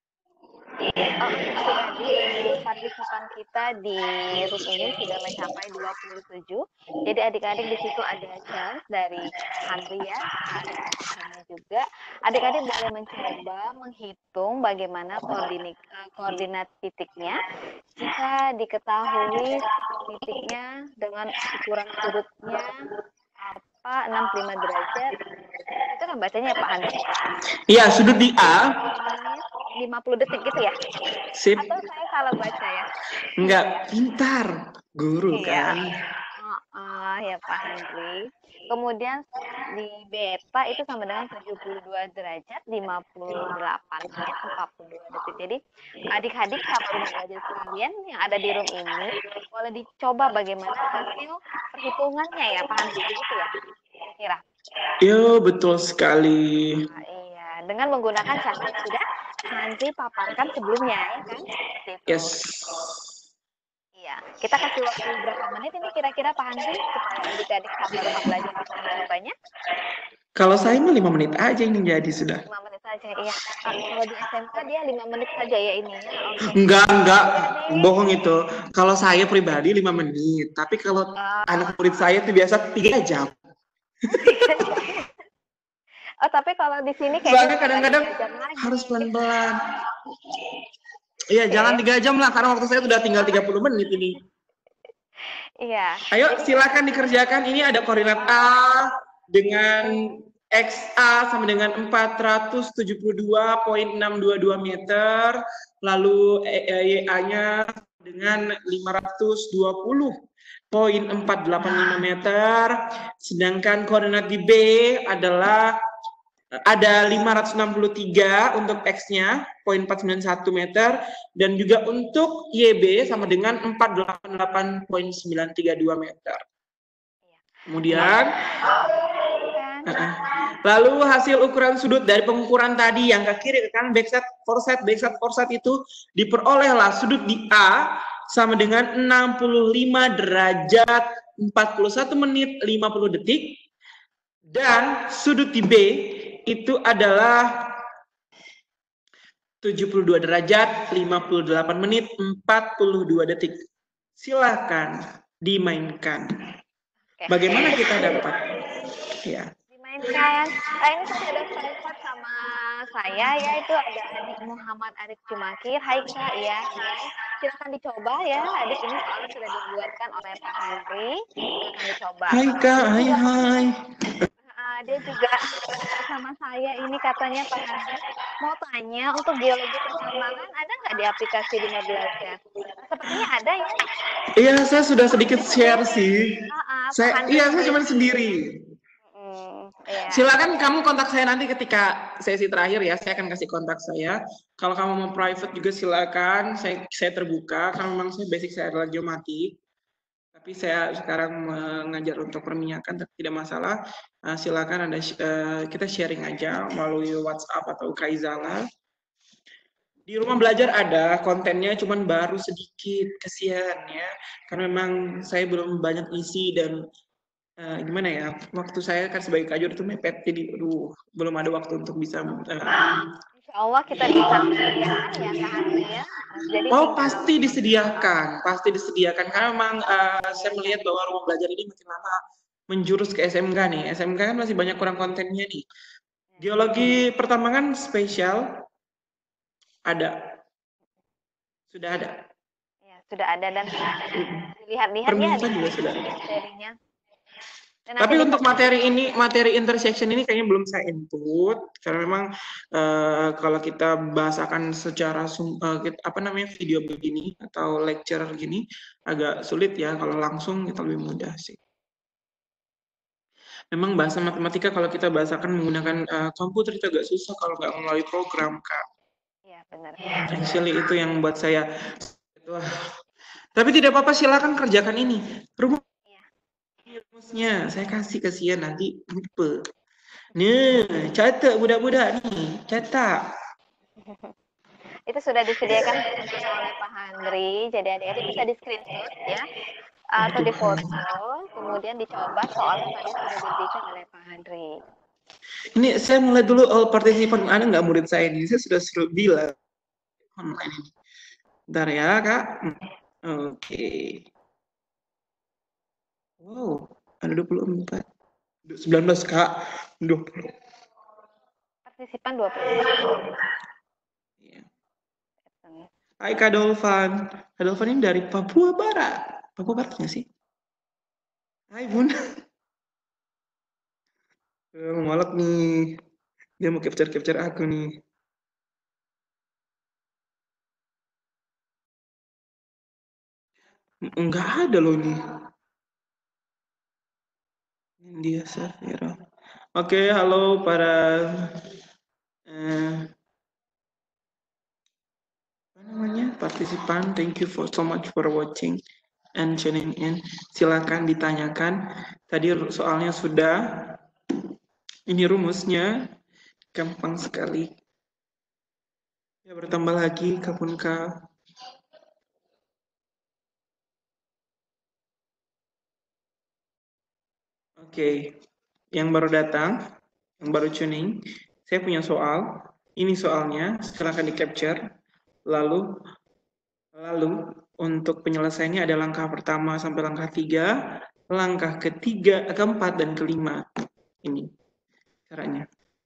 Adik-adik, partisipan kita di room ini sudah mencapai 27. Jadi adik-adik di situ ada chance dari Henry ya, ada Asana juga. Adik-adik boleh mencoba menghitung bagaimana koordinat titiknya. Jika diketahui titiknya dengan ukuran sudutnya apa 65 derajat, itu kan bacanya Pak Henry? Iya, sudut di A. 50 detik gitu ya? Sip. Atau saya salah baca ya? Enggak, pintar. Guru Iya. kan. Ya Pak Henry. Kemudian di beta itu sama dengan 72 derajat 58 menit 42 detik. Jadi adik-adik sahabat rumah belajar sekalian yang ada di room ini boleh dicoba bagaimana hasil perhitungannya ya Pak Henry, begitu ya? Kira. Yo, betul sekali. Nah, iya, dengan menggunakan cara yang sudah nanti paparkan sebelumnya ya kan? Gitu. Yes. Iya, kita kasih waktu berapa menit ini kira-kira Pak Henry supaya adik-adik sahabat rumah belajar bisa mencoba? Kalau saya mah 5 menit aja ini jadi sudah. 5 menit saja, iya. Kalau di SMK dia 5 menit saja ya ini ya. Okay. Enggak, bohong itu. Kalau saya pribadi 5 menit, tapi kalau anak murid saya itu biasa 3 jam. Oh, tapi kalau di sini kayaknya Soalnya kadang-kadang harus pelan-pelan. Iya, jangan 3 jam lah, karena waktu saya sudah tinggal 30 menit ini. Iya. Ayo, silakan dikerjakan. Ini ada koordinat A dengan XA sama dengan 472,622 meter. Lalu YA-nya dengan 520,485 meter. Sedangkan koordinat di B adalah ada 563 untuk X-nya, 0,491 meter, dan juga untuk YB sama dengan 488,932 meter. Kemudian, lalu hasil ukuran sudut dari pengukuran tadi yang ke kiri, kan backside, foreside itu diperolehlah sudut di A sama dengan 65 derajat 41 menit 50 detik, dan sudut di B itu adalah 72 derajat, 58 menit, 42 detik. Silakan dimainkan. Oke. Bagaimana kita dapat? Ya. Dimainkan. Ini tadi ada private sama saya ya, itu ada Adik Muhammad Arif Jumakir. Hai Kak, ya. Hai. Silakan dicoba ya. Adik ini soalnya sudah dibuatkan oleh Pak Henry. Silakan dicoba. Hai Kak, hai. Dia juga bersama saya ini katanya Pak Henry mau tanya untuk geologi pertambangan ada nggak di aplikasi 15 Sepertinya ada ya. Iya, saya sudah sedikit share sih. Saya cuma sendiri. Iya. Silakan kamu kontak saya nanti ketika sesi terakhir ya. Saya akan kasih kontak saya. Kalau kamu mau private juga silakan. Saya terbuka. Karena memang basic saya adalah geomatik. Tapi saya sekarang mengajar untuk perminyakan, tidak masalah. Silakan kita sharing aja melalui WhatsApp atau Kaizala. Di rumah belajar ada kontennya, cuman baru sedikit, kesian ya. Karena memang saya belum banyak isi dan gimana ya, waktu saya kan sebagai kajur itu mepet, jadi belum ada waktu untuk bisa. Insya Allah kita bisa disediakan ya Kak Henry ya. Jadi pasti disediakan karena memang saya melihat bahwa rumah belajar ini makin lama menjurus ke SMK nih. SMK kan masih banyak kurang kontennya nih. Geologi pertambangan spesial ada. Sudah ada. Ya, sudah ada dan dilihat-lihat ya juga sudah ada. materinya. Tapi untuk materi intersection ini kayaknya belum saya input karena memang kalau kita bahasakan secara video begini atau lecture gini agak sulit ya, kalau langsung kita lebih mudah sih. Memang bahasa matematika kalau kita bahasakan menggunakan komputer itu agak susah kalau nggak melalui program, Kak. Iya, benar. Actually itu yang membuat saya Tapi tidak apa-apa, silakan kerjakan ini. Rumusnya saya kasih kasihan nanti lupa. Nih, catat budak-budak nih, catat. Itu sudah disediakan oleh Pak Henry, jadi adik-adik bisa di screenshot ya, atau di foto, kemudian dicoba soalnya tadi sudah diberikan oleh Pak Henry. Ini saya mulai dulu partisipan, ada nggak murid saya ini? Saya sudah bilang online ini. Bentar ya, Kak. Oke. Wow, ada 24. 19, Kak. 20. Partisipan 20. Iya. Hai Kak Dolvan. Kak Dolvan ini dari Papua Barat. Papua Barat nggak sih? Hai Bun. Malak nih. Dia mau capture aku nih. Enggak ada loh ini. India Safira. Oke, halo para apa namanya, partisipan. Thank you so much for watching and tuning in. Silakan ditanyakan. Tadi soalnya sudah. Ini rumusnya gampang sekali. Ya, bertambah lagi kapun K. Oke, yang baru datang, yang baru tuning, saya punya soal. Ini soalnya, silakan di capture. Lalu untuk penyelesaiannya ada langkah pertama sampai langkah 3, langkah ketiga, keempat, dan kelima. Ini caranya.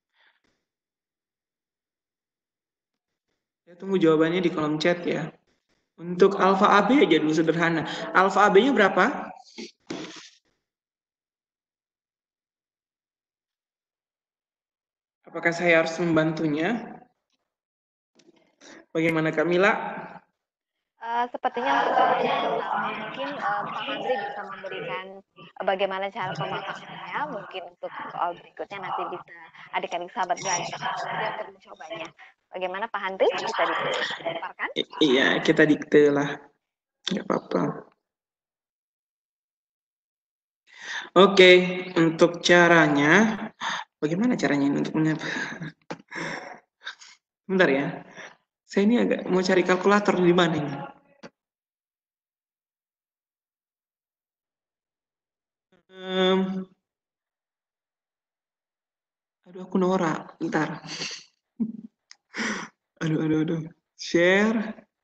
Saya tunggu jawabannya di kolom chat ya. Untuk alfa AB aja dulu sederhana. Alfa AB-nya berapa? Apakah saya harus membantunya? Bagaimana Kamila? Sepertinya untuk soal pertama mungkin Pak Henry bisa memberikan bagaimana cara pemahamannya. Mungkin untuk soal berikutnya nanti bisa adik-adik sahabat belajar untuk mencobanya. Bagaimana Pak Henry? Bisa dipaparkan? Iya, kita dikte lah. Nggak apa-apa. Oke, untuk caranya, bagaimana caranya ini untuk menyapa? Bentar ya, saya ini agak mau cari kalkulator di mana ini. Aduh, aku norak, bentar. Aduh. Share.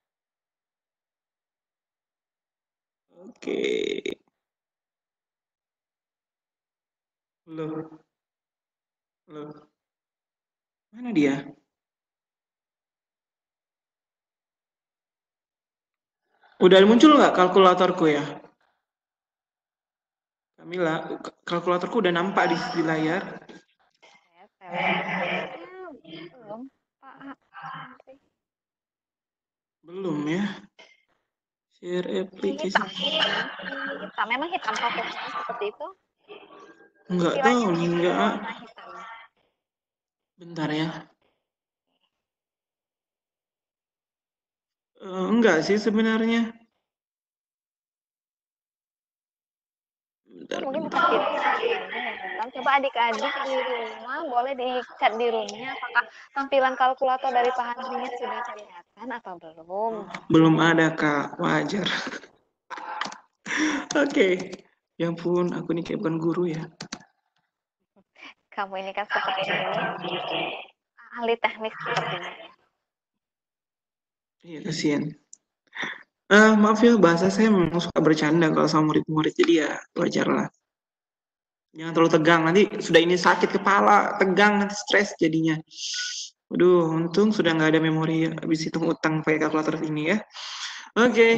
Oke. Loh. Mana dia? Udah muncul nggak kalkulatorku ya? Kamila, kalkulatorku udah nampak di layar. Saya lihat. Belum, Pak. Nanti. Belum ya? Share Ini application. hitam. Memang hitam fokusnya seperti itu. Enggak Istilahnya tahu nih, enggak. warna hitam. Bentar ya. Enggak sih sebenarnya. Bentar. Mungkin bukan titiknya yang hitam. Coba adik-adik di rumah boleh di chat di roomnya apakah tampilan kalkulator dari Pak Handrinya sudah kelihatan atau belum? Belum ada, Kak. Wajar. Oke. Ya ampun, aku nih kayak bukan guru ya. Kamu ini kan seperti ahli teknik sepertinya. Iya, kasihan. Maaf ya, bahasa saya memang suka bercanda kalau sama murid-murid, jadi ya wajar lah. Jangan terlalu tegang, nanti sudah ini sakit kepala, tegang, nanti stres jadinya. Waduh, untung sudah nggak ada memori habis hitung utang pakai kalkulator ini ya. Oke.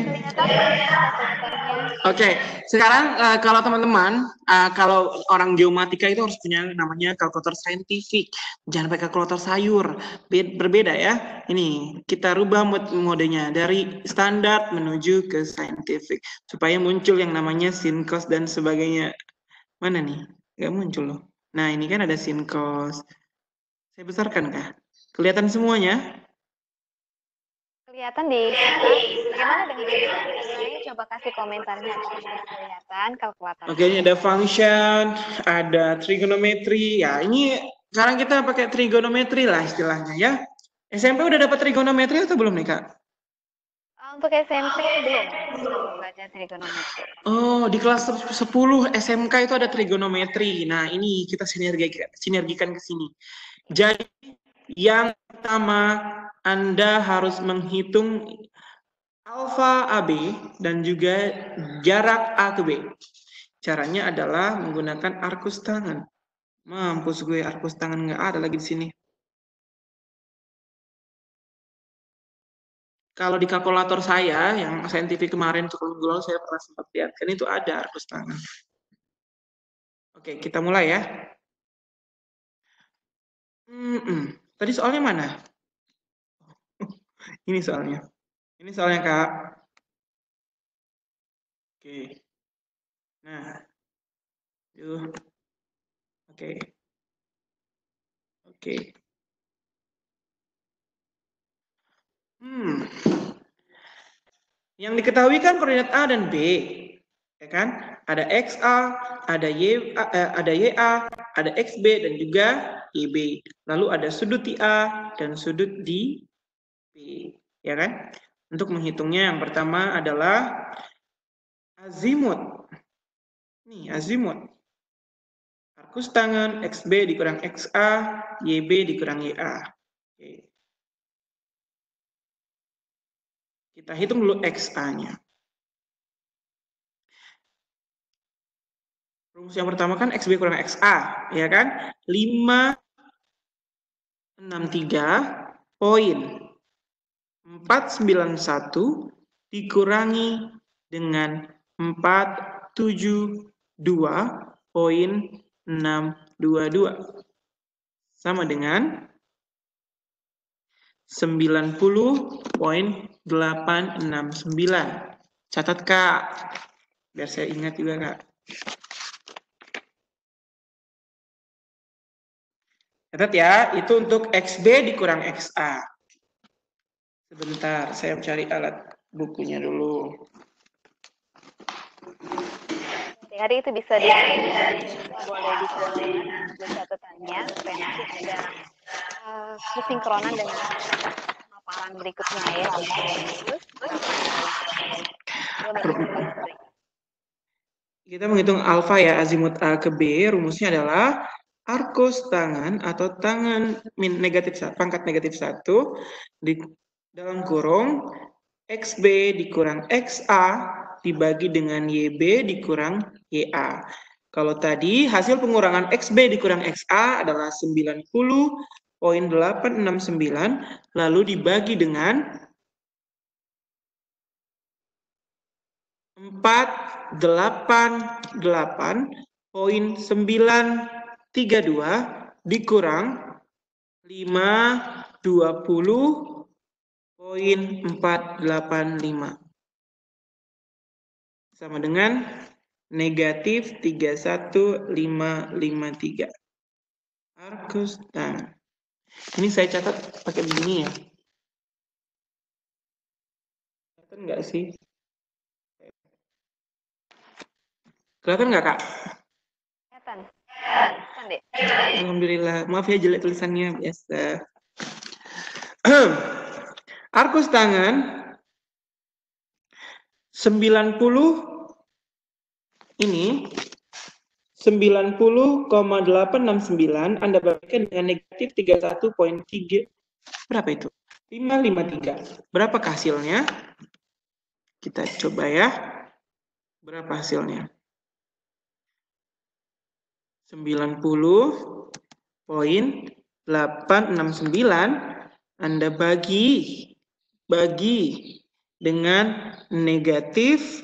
Oke, sekarang kalau teman-teman, kalau orang geomatika itu harus punya namanya kalkulator saintifik. Jangan pakai kalkulator sayur, berbeda ya. Ini kita rubah modenya dari standar menuju ke saintifik supaya muncul yang namanya sin, cos dan sebagainya. Mana nih? Nggak muncul loh. Nah, ini kan ada sin, cos. Saya besarkan kah? Kelihatan semuanya? Kelihatan di bagaimana dengan adik-adik lain? Coba kasih komentarnya apakah kelihatan kalkulator. Oke, ini ada function, ada trigonometri. Ya, ini sekarang kita pakai trigonometri lah istilahnya ya. SMP udah dapat trigonometri atau belum nih, Kak? Untuk SMP belum belajar trigonometri. Oh, di kelas 10 SMK itu ada trigonometri. Nah, ini kita sinergikan ke sini. Jadi, yang pertama Anda harus menghitung alfa AB dan juga jarak A ke B. Caranya adalah menggunakan arkus tangan. Mampus gue, arkus tangan nggak ada lagi di sini. Kalau di kalkulator saya, yang saintifik kemarin untuk minggu lalu saya pernah sempat lihat, kan itu ada arkus tangan. Oke, kita mulai ya. Tadi soalnya mana? Ini soalnya. Ini soalnya, Kak. Oke. Nah. Yuk. Oke. Yang diketahui kan koordinat A dan B. Ya kan? Ada XA, ada YA, ada XB dan juga YB. Lalu ada sudut di A dan sudut di B, ya kan? Untuk menghitungnya yang pertama adalah azimut. Nih, azimut. Arkus tangan XB dikurang XA, YB dikurang YA. Oke. Kita hitung dulu XA-nya. Rumus yang pertama kan XB kurang XA, ya kan? 563.491 dikurangi dengan 472.622 sama dengan 90.869. Catat, Kak. Biar saya ingat juga, Kak. Catat ya, itu untuk XB dikurang XA. Sebentar, saya cari alat bukunya dulu. Hari itu bisa boleh bisa catatannya supaya nanti ada kesinkronan dengan pemaparan berikutnya ya. Kita menghitung alfa ya, azimut A ke B, rumusnya adalah arkus tangan atau tangan pangkat negatif 1 di dalam kurung XB dikurang XA dibagi dengan YB dikurang YA. Kalau tadi hasil pengurangan XB dikurang XA adalah 90.869 lalu dibagi dengan 488.932 dikurang 520.485 sama dengan negatif 31553. Arkus tangan. Ini saya catat pakai begini ya. Kelihatan nggak sih? Kelihatan nggak, Kak? Kelihatan. Kelihatan, Dek. Alhamdulillah. Maaf ya jelek tulisannya, biasa. Arkus tangan 90 ini 90,869 Anda bagikan dengan negatif 31.3. Berapa itu? 553. Berapa hasilnya? Kita coba ya. Berapa hasilnya? 90.869 Anda bagi dengan negatif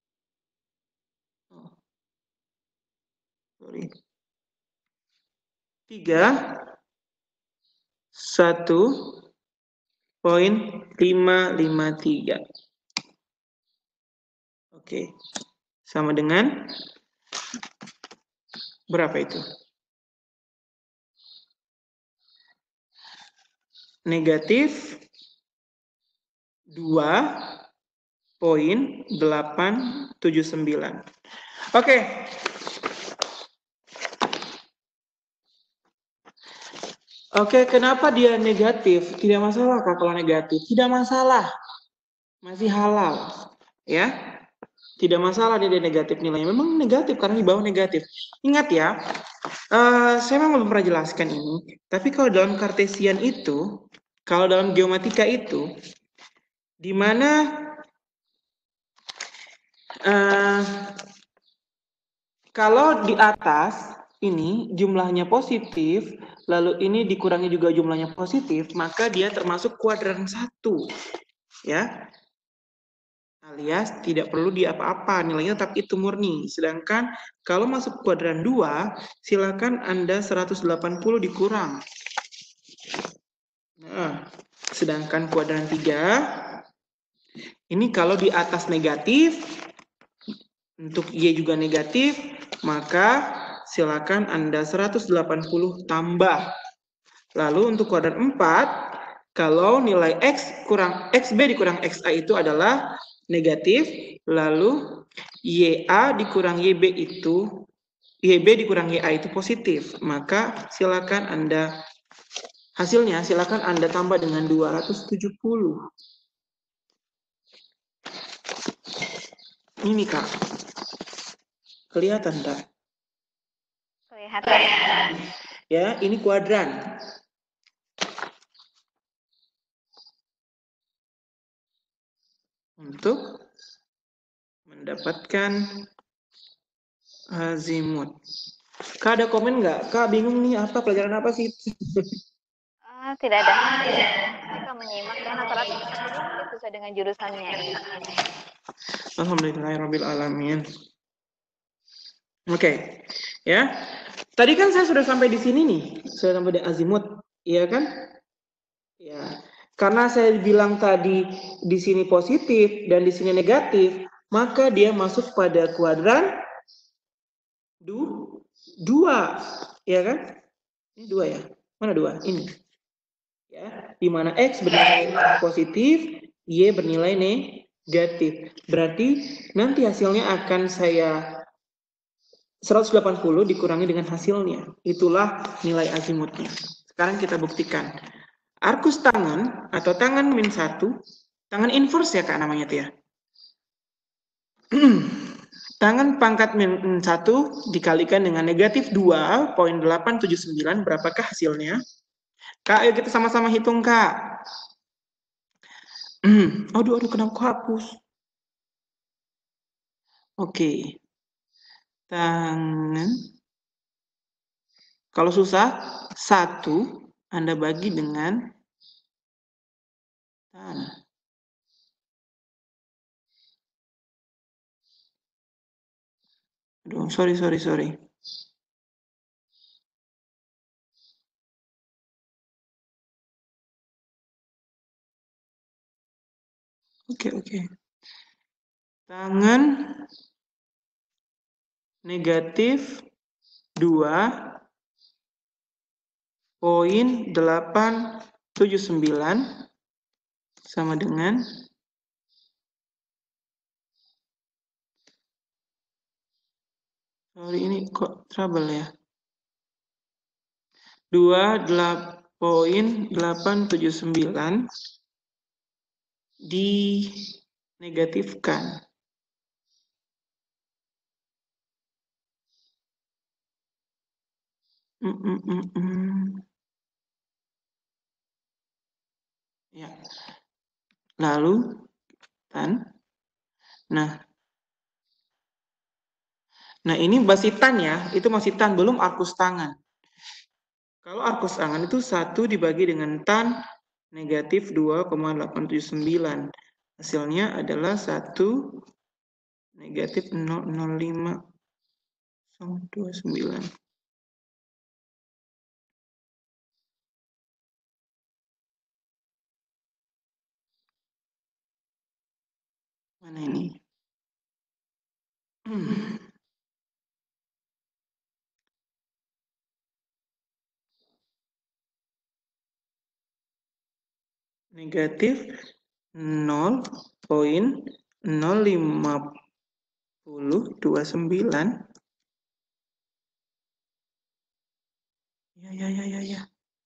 31.553. Oke. Sama dengan berapa itu? Negatif 2.879. Oke. Oke, kenapa dia negatif? Tidak masalah Kak kalau negatif. Tidak masalah. Masih halal. Ya. Tidak masalah dia negatif nilainya. Memang negatif karena di bawah negatif. Ingat ya, saya memang belum pernah jelaskan ini. Tapi kalau dalam Kartesian itu, kalau dalam geomatika itu, di mana kalau di atas ini jumlahnya positif, lalu ini dikurangi juga jumlahnya positif, maka dia termasuk kuadran 1. Ya. Alias tidak perlu di apa-apa, nilainya tetap itu murni. Sedangkan kalau masuk kuadran 2, silakan Anda 180 dikurang. Nah, sedangkan kuadran 3, ini kalau di atas negatif, untuk Y juga negatif, maka silakan Anda 180 tambah. Lalu untuk kuadran 4, kalau nilai X kurang XB dikurang XA itu adalah negatif, lalu YA dikurang YB itu, YB dikurang YA itu positif, maka silakan Anda, hasilnya silakan Anda tambah dengan 270. Ini Kak, kelihatan tak? Kelihatan. Ya, ini kuadran. Untuk mendapatkan azimut. Kak, ada komen nggak? Kak, bingung nih, apa pelajaran apa sih? Tidak ada. Mereka menyimak dan rata-rata sesuai dengan jurusannya. Alhamdulillahirrabbilalamin. Oke, ya. Tadi kan saya sudah sampai di sini nih, sudah sampai di azimut, iya kan? Ya. Karena saya bilang tadi di sini positif dan di sini negatif, maka dia masuk pada kuadran 2, ya kan? Ini 2 ya. Mana 2? Ini. Ya, di mana X bernilai positif, Y bernilai negatif. Berarti nanti hasilnya akan saya 180 dikurangi dengan hasilnya. Itulah nilai azimutnya. Sekarang kita buktikan. Arkus tangan atau tangan -1, tangan inverse ya Kak namanya itu ya. Tangan pangkat min 1 dikalikan dengan negatif 2,879, berapakah hasilnya? Kak, ayo kita sama-sama hitung, Kak. Aduh, kenapa aku hapus? Oke. Tangan. Kalau susah, 1 Anda bagi dengan tan. Aduh, sorry. Oke. Tangan negatif 2,879 sama dengan ini kok trouble ya. 2,879 dinegatifkan. Ya. Lalu tan. Nah, ini masih tan ya, itu masih tan, belum arkus tangan. Kalau arkus tangan itu 1 dibagi dengan tan negatif 2,879. Hasilnya adalah 1 negatif 0,0529. Mana ini? Negatif 0,0529. Ya.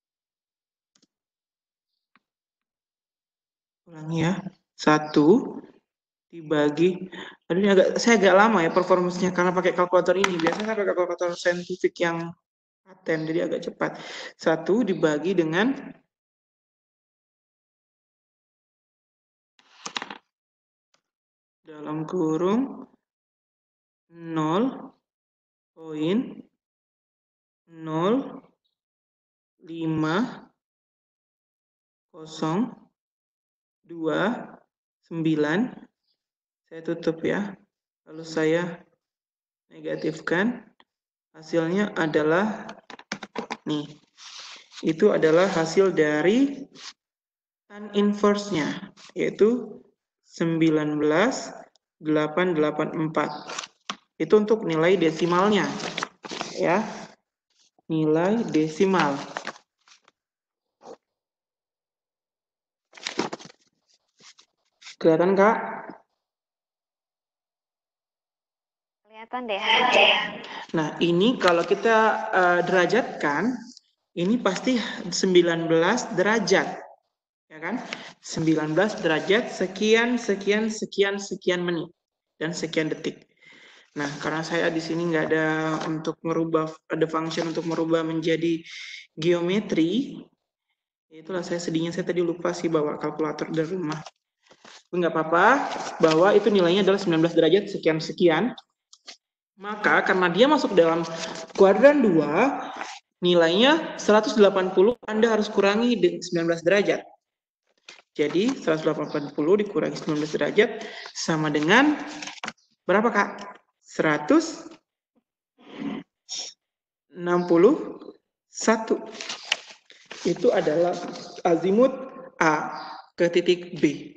Ulangi ya. 1 dibagi, aduh saya agak lama ya performance-nya karena pakai kalkulator ini. Biasanya saya pakai kalkulator saintifik yang paten, jadi agak cepat. 1 dibagi dengan dalam kurung 0,0509. Saya tutup ya. Lalu saya negatifkan. Hasilnya adalah nih. Itu adalah hasil dari tan inverse-nya, yaitu 19,884. Itu untuk nilai desimalnya. Ya. Nilai desimal. Kelihatan, Kak? Kelihatan deh. Nah, ini kalau kita derajatkan, ini pasti 19 derajat. Ya kan? 19 derajat sekian menit dan sekian detik. Nah, karena saya di sini nggak ada ada function untuk merubah menjadi geometri, itulah sedihnya saya tadi lupa sih bawa kalkulator dari rumah. Nggak apa-apa, bahwa itu nilainya adalah 19 derajat sekian. Maka karena dia masuk dalam kuadran 2, nilainya 180, Anda harus kurangi 19 derajat. Jadi 180 dikurangi 19 derajat sama dengan berapa, Kak? 161. Itu adalah azimut A ke titik B.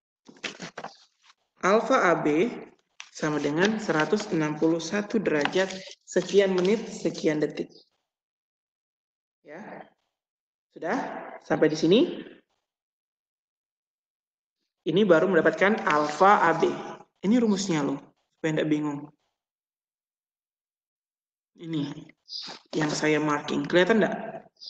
Alfa AB sama dengan 161 derajat sekian menit sekian detik. Ya. Sudah? Sampai di sini? Ini baru mendapatkan alfa AB. Ini rumusnya loh, supaya tidak bingung. Ini yang saya marking. Kelihatan enggak?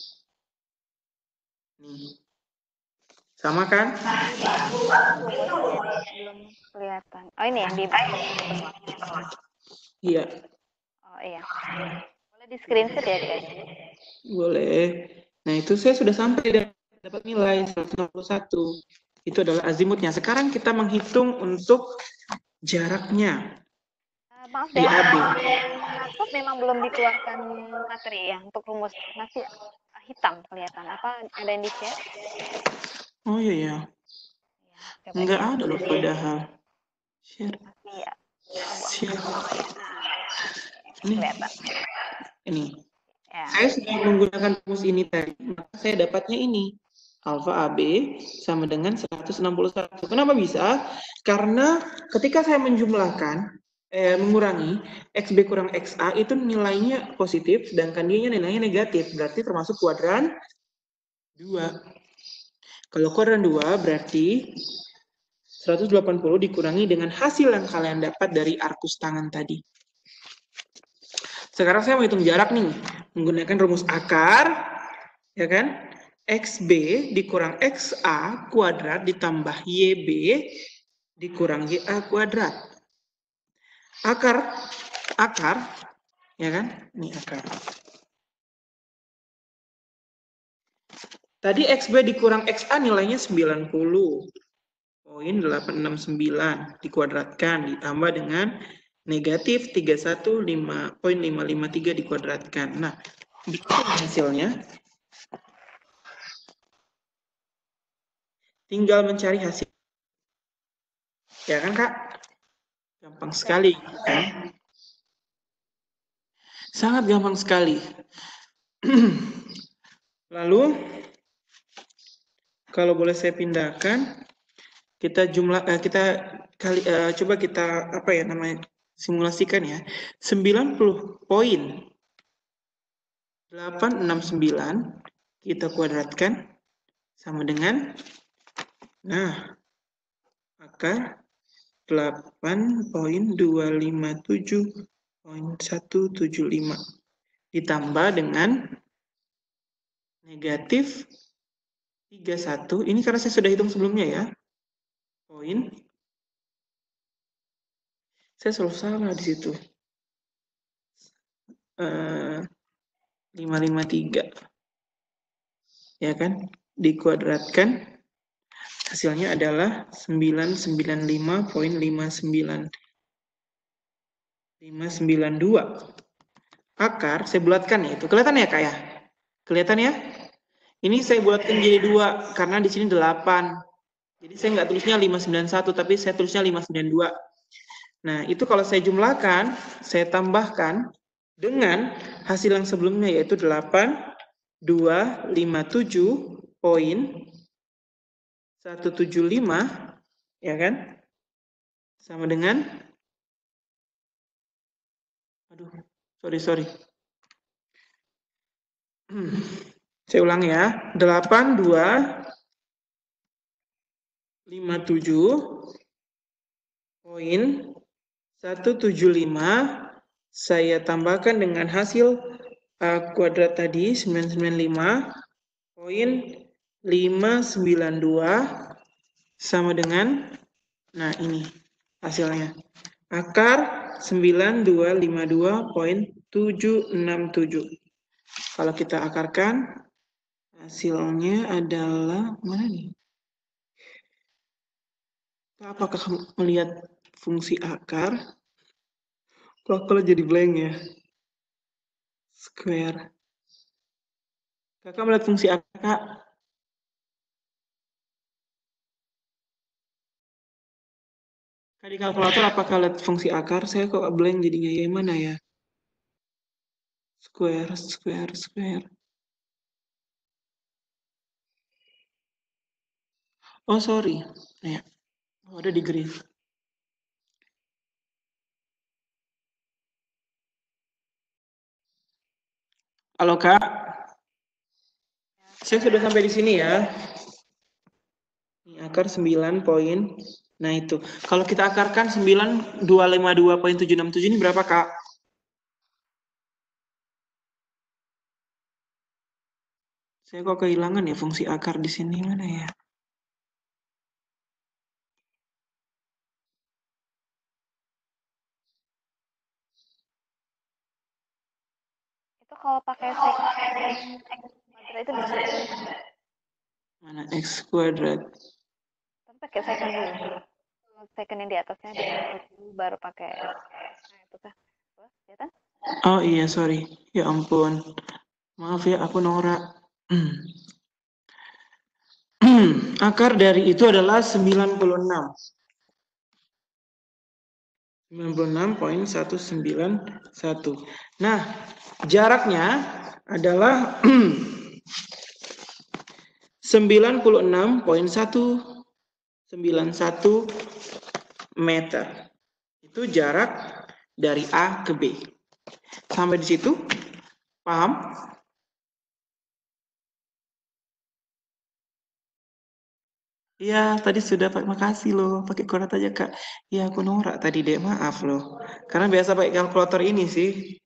Nih. Sama kan? Belum kelihatan. Oh, ini yang di bawah. Iya, Oh iya. Boleh di screenshot ya adik-adik. boleh. Nah, itu saya sudah sampai dan dapat nilai 161. Itu adalah azimutnya. Sekarang kita menghitung untuk jaraknya Maaf di ya, AB. laptop memang belum dikeluarkan materi ya untuk rumus. Masih hitam kelihatan. Apa ada yang di-share? Oh iya ya, Ya, coba nggak di-share. ada loh padahal. Share, Masih ya. Abu-abu. share. Ini kelihatan. Ini. Ya. Saya sudah menggunakan rumus ini tadi, maka saya dapatnya ini. Alfa AB sama dengan 161. Kenapa bisa? Karena ketika saya mengurangi XB kurang XA itu nilainya positif, sedangkan dia nilainya negatif. Berarti termasuk kuadran 2. Kalau kuadran 2 berarti 180 dikurangi dengan hasil yang kalian dapat dari arkus tangan tadi. Sekarang saya mau hitung jarak nih, menggunakan rumus akar, ya kan? XB dikurang XA kuadrat ditambah YB dikurang YA kuadrat. Akar, ya kan? Ini akar. Tadi XB dikurang XA nilainya 90,869 dikuadratkan ditambah dengan negatif 31,553 dikuadratkan. Nah, bikin hasilnya. Tinggal mencari hasil. Ya kan, Kak? Gampang sekali, kan? Sangat gampang sekali. Lalu, kalau boleh saya pindahkan, coba kita simulasikan ya. 90,869 kita kuadratkan sama dengan akar 8.257.175 ditambah dengan negatif 31. Ini karena saya sudah hitung sebelumnya ya. Saya selalu salah di situ. 553. Ya kan? Dikuadratkan hasilnya adalah 995.592. Akar, saya bulatkan ya itu. Kelihatan ya, Kak ya? Kelihatan ya? Ini saya bulatkan jadi 2, karena di sini 8. Jadi saya nggak tulisnya 591, tapi saya tulisnya 592. Nah, itu kalau saya jumlahkan, saya tambahkan dengan hasil yang sebelumnya, yaitu 8.257.175, ya kan? Sama dengan, sorry. Saya ulang ya, 8.257.175 saya tambahkan dengan hasil kuadrat tadi 995.592 sama dengan, nah ini hasilnya, akar 9252.767. Kalau kita akarkan, hasilnya adalah, mana nih? Apakah kamu melihat fungsi akar? Kok kalau jadi blank ya? Square. Kakak melihat fungsi akar? Di kalkulator apakah lihat fungsi akar? Saya kok blank jadinya, ya mana ya? Square. Oh sorry, ya. Oh, ada di green. Halo Kak, saya sudah sampai di sini ya. Ini akar 9 poin. Nah itu, kalau kita akarkan 9252.767 ini berapa Kak? Saya kok kehilangan ya fungsi akar di sini, mana ya? kalau pakai secant X kuadrat itu bisa. Mana X kuadrat? Tapi pakai secant dulu. Secant yang di atasnya dikumpul dulu baru pakai. Nah, itu kan. Terus, kelihatan? Oh iya, sorry. Ya ampun. Maaf ya, aku norak. Akar dari itu adalah 96. 96,191. Nah, jaraknya adalah 96,191 meter. Itu jarak dari A ke B. Sampai di situ, paham? Iya, tadi sudah Pak. Makasih loh. Pakai kuadrat aja, Kak. Iya, aku norak tadi, Dek. Maaf loh. Karena biasa pakai kalkulator ini sih.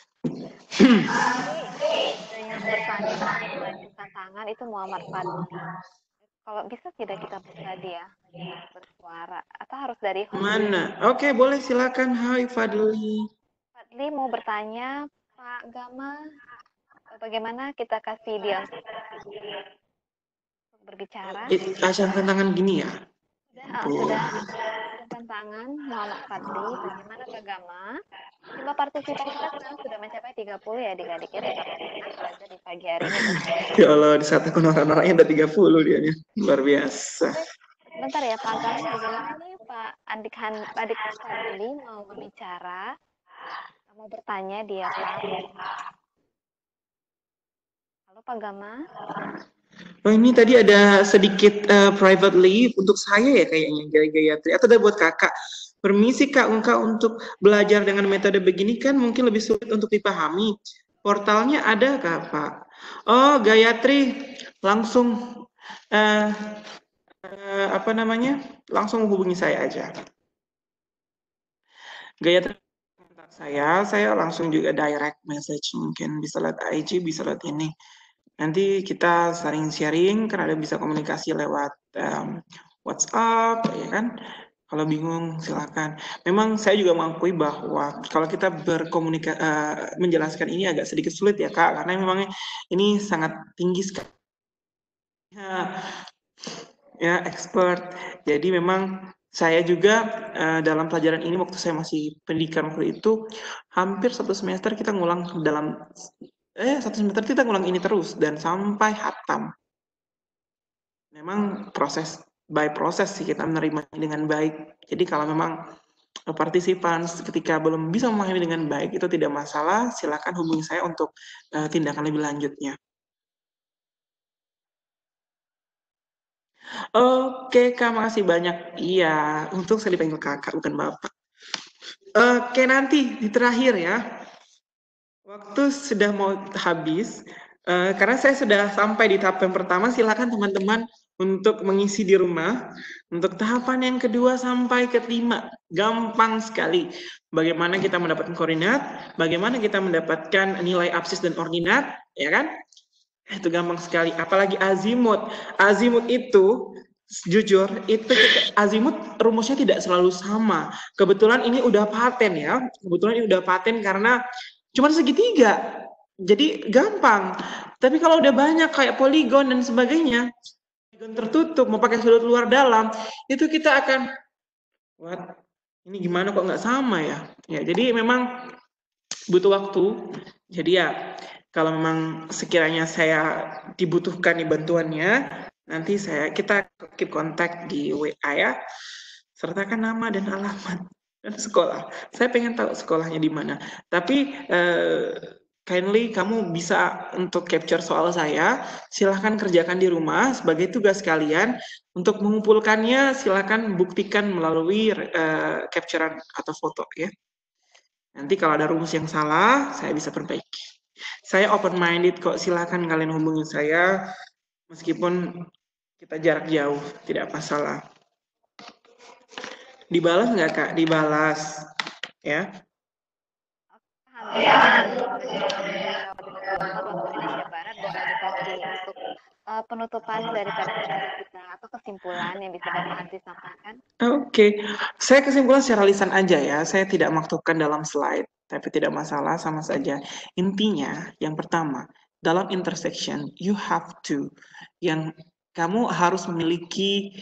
Ada yang bertanya untuk mengajukan tangan itu Muhammad Fadli. Kalau bisa tidak kita buka dia bersuara atau harus dari host? Mana? Oke, boleh silakan. Hai Fadli. Fadli mau bertanya, Pak Gama, bagaimana kita kasih dia untuk berbicara? Acangkan tangan gini ya. Sudah acungkan tangan Muhammad Fadli. Bagaimana Pak Gama? Jumlah partisipan kita sekarang sudah mencapai 30 ya adik-adik ya. Tetap semangat belajar di pagi hari ini. Ya Allah, di saat aku norak-noraknya ada 30 dia nih. Luar biasa. Bentar ya Pak Gama, bagaimana nih Pak adik Fadli mau berbicara? Mau bertanya dia Pak. Halo Pak Gama. Oh, ini tadi ada sedikit privately untuk saya ya kayaknya Gayatri. Atau ada buat kakak. Permisi Kak untuk belajar dengan metode begini kan mungkin lebih sulit untuk dipahami. Portalnya ada Kak Pak? Oh Gayatri, langsung apa namanya? Langsung hubungi saya aja. Gayatri kontak saya langsung juga direct message, mungkin bisa lihat IG, bisa lihat ini. Nanti kita saling sharing karena bisa komunikasi lewat WhatsApp, ya kan? Kalau bingung silakan. Memang saya juga mengakui bahwa kalau kita menjelaskan ini agak sedikit sulit ya Kak, karena memang ini sangat tinggi sekali. Ya, expert. Jadi memang saya juga dalam pelajaran ini waktu saya masih pendidikan waktu itu hampir satu semester kita ngulang satu semester kita ngulang ini terus dan sampai hatam. Memang proses sih kita menerima dengan baik. Jadi kalau memang partisipan ketika belum bisa memahami dengan baik itu tidak masalah, silakan hubungi saya untuk tindakan lebih lanjutnya. Oke Kak, makasih banyak. Iya, untung saya dipanggil kakak bukan bapak. Oke, nanti di terakhir ya. Waktu sudah mau habis, karena saya sudah sampai di tahap yang pertama, silakan teman-teman untuk mengisi di rumah. Untuk tahapan yang kedua sampai kelima, gampang sekali. Bagaimana kita mendapatkan koordinat, bagaimana kita mendapatkan nilai absis dan ordinat, ya kan? Itu gampang sekali. Apalagi azimut. Azimut itu, jujur, azimut rumusnya tidak selalu sama. Kebetulan ini udah paten ya. Kebetulan ini udah paten karena cuma segitiga. Jadi gampang. Tapi kalau udah banyak kayak poligon dan sebagainya, poligon tertutup, mau pakai sudut luar dalam, itu kita akan, what? Ini gimana kok nggak sama ya? Ya, jadi memang butuh waktu. Jadi ya, kalau memang sekiranya saya dibutuhkan nih bantuannya, nanti kita keep kontak di WA ya, sertakan nama dan alamat dan sekolah. Saya pengen tahu sekolahnya di mana. Tapi kindly kamu bisa untuk capture soal saya, silahkan kerjakan di rumah sebagai tugas kalian. Untuk mengumpulkannya, silahkan buktikan melalui capturean atau foto ya. Nanti kalau ada rumus yang salah, saya bisa perbaiki. Saya open minded kok, silahkan kalian hubungi saya meskipun kita jarak jauh, tidak masalah. Dibalas nggak Kak? Dibalas ya. Waktu Indonesia Barat dan edukasi untuk penutupan dari pertemuan kita. atau kesimpulan yang bisa Bapak Andri sampaikan? Oke, saya kesimpulan secara lisan aja ya. Saya tidak maktubkan dalam slide, tapi tidak masalah, sama saja. Intinya, yang pertama, dalam intersection, you have to, yang kamu harus memiliki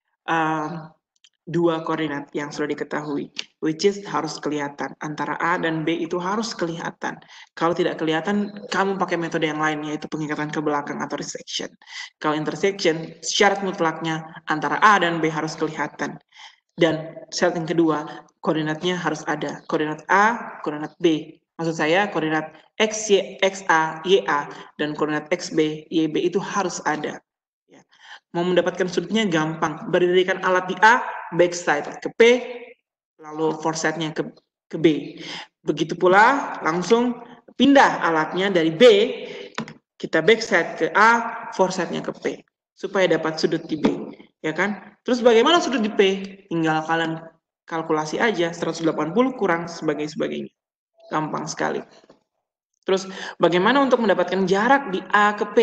dua koordinat yang sudah diketahui, which is harus kelihatan. Antara A dan B itu harus kelihatan. Kalau tidak kelihatan, kamu pakai metode yang lain, yaitu pengikatan ke belakang atau resection. Kalau intersection, syarat mutlaknya antara A dan B harus kelihatan. Dan syarat yang kedua, koordinatnya harus ada. Koordinat A, koordinat B. Maksud saya, koordinat X, Y, XA, YA, dan koordinat XB, YB itu harus ada. Mau mendapatkan sudutnya gampang. Berdirikan alat di A, backside ke P, lalu foresight-nya ke B. Begitu pula langsung pindah alatnya dari B, kita backside ke A, foresight-nya ke P. Supaya dapat sudut di B. Ya kan? Terus bagaimana sudut di P? Tinggal kalian kalkulasi aja, 180 kurang sebagainya. Gampang sekali. Terus bagaimana untuk mendapatkan jarak di A ke P?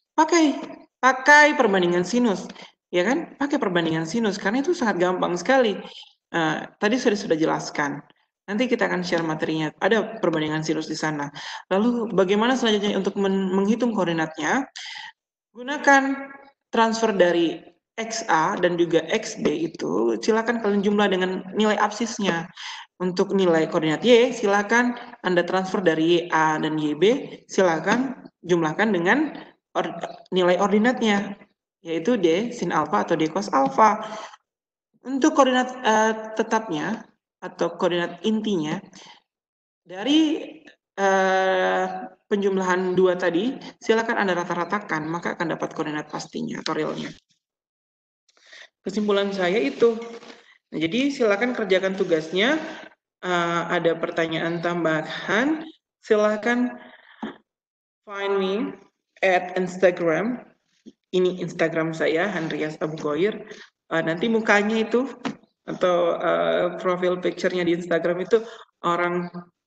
Pakai perbandingan sinus, ya kan? Pakai perbandingan sinus karena itu sangat gampang sekali. Tadi sudah jelaskan. Nanti kita akan share materinya. Ada perbandingan sinus di sana. Lalu bagaimana selanjutnya untuk menghitung koordinatnya? Gunakan transfer dari XA dan juga XB itu. Silakan kalian jumlah dengan nilai absisnya. Untuk nilai koordinat Y, silakan Anda transfer dari YA dan YB. Silakan jumlahkan dengan nilai ordinatnya, yaitu D sin alfa atau D cos alfa. Untuk koordinat tetapnya atau koordinat intinya, dari penjumlahan dua tadi, silakan Anda rata-ratakan, maka akan dapat koordinat pastinya atau realnya. Kesimpulan saya itu. Nah, jadi silakan kerjakan tugasnya. Ada pertanyaan tambahan, silakan find me at Instagram. Ini Instagram saya, Handrias Abu Ghoir. Nanti mukanya itu atau profil picture-nya di Instagram itu orang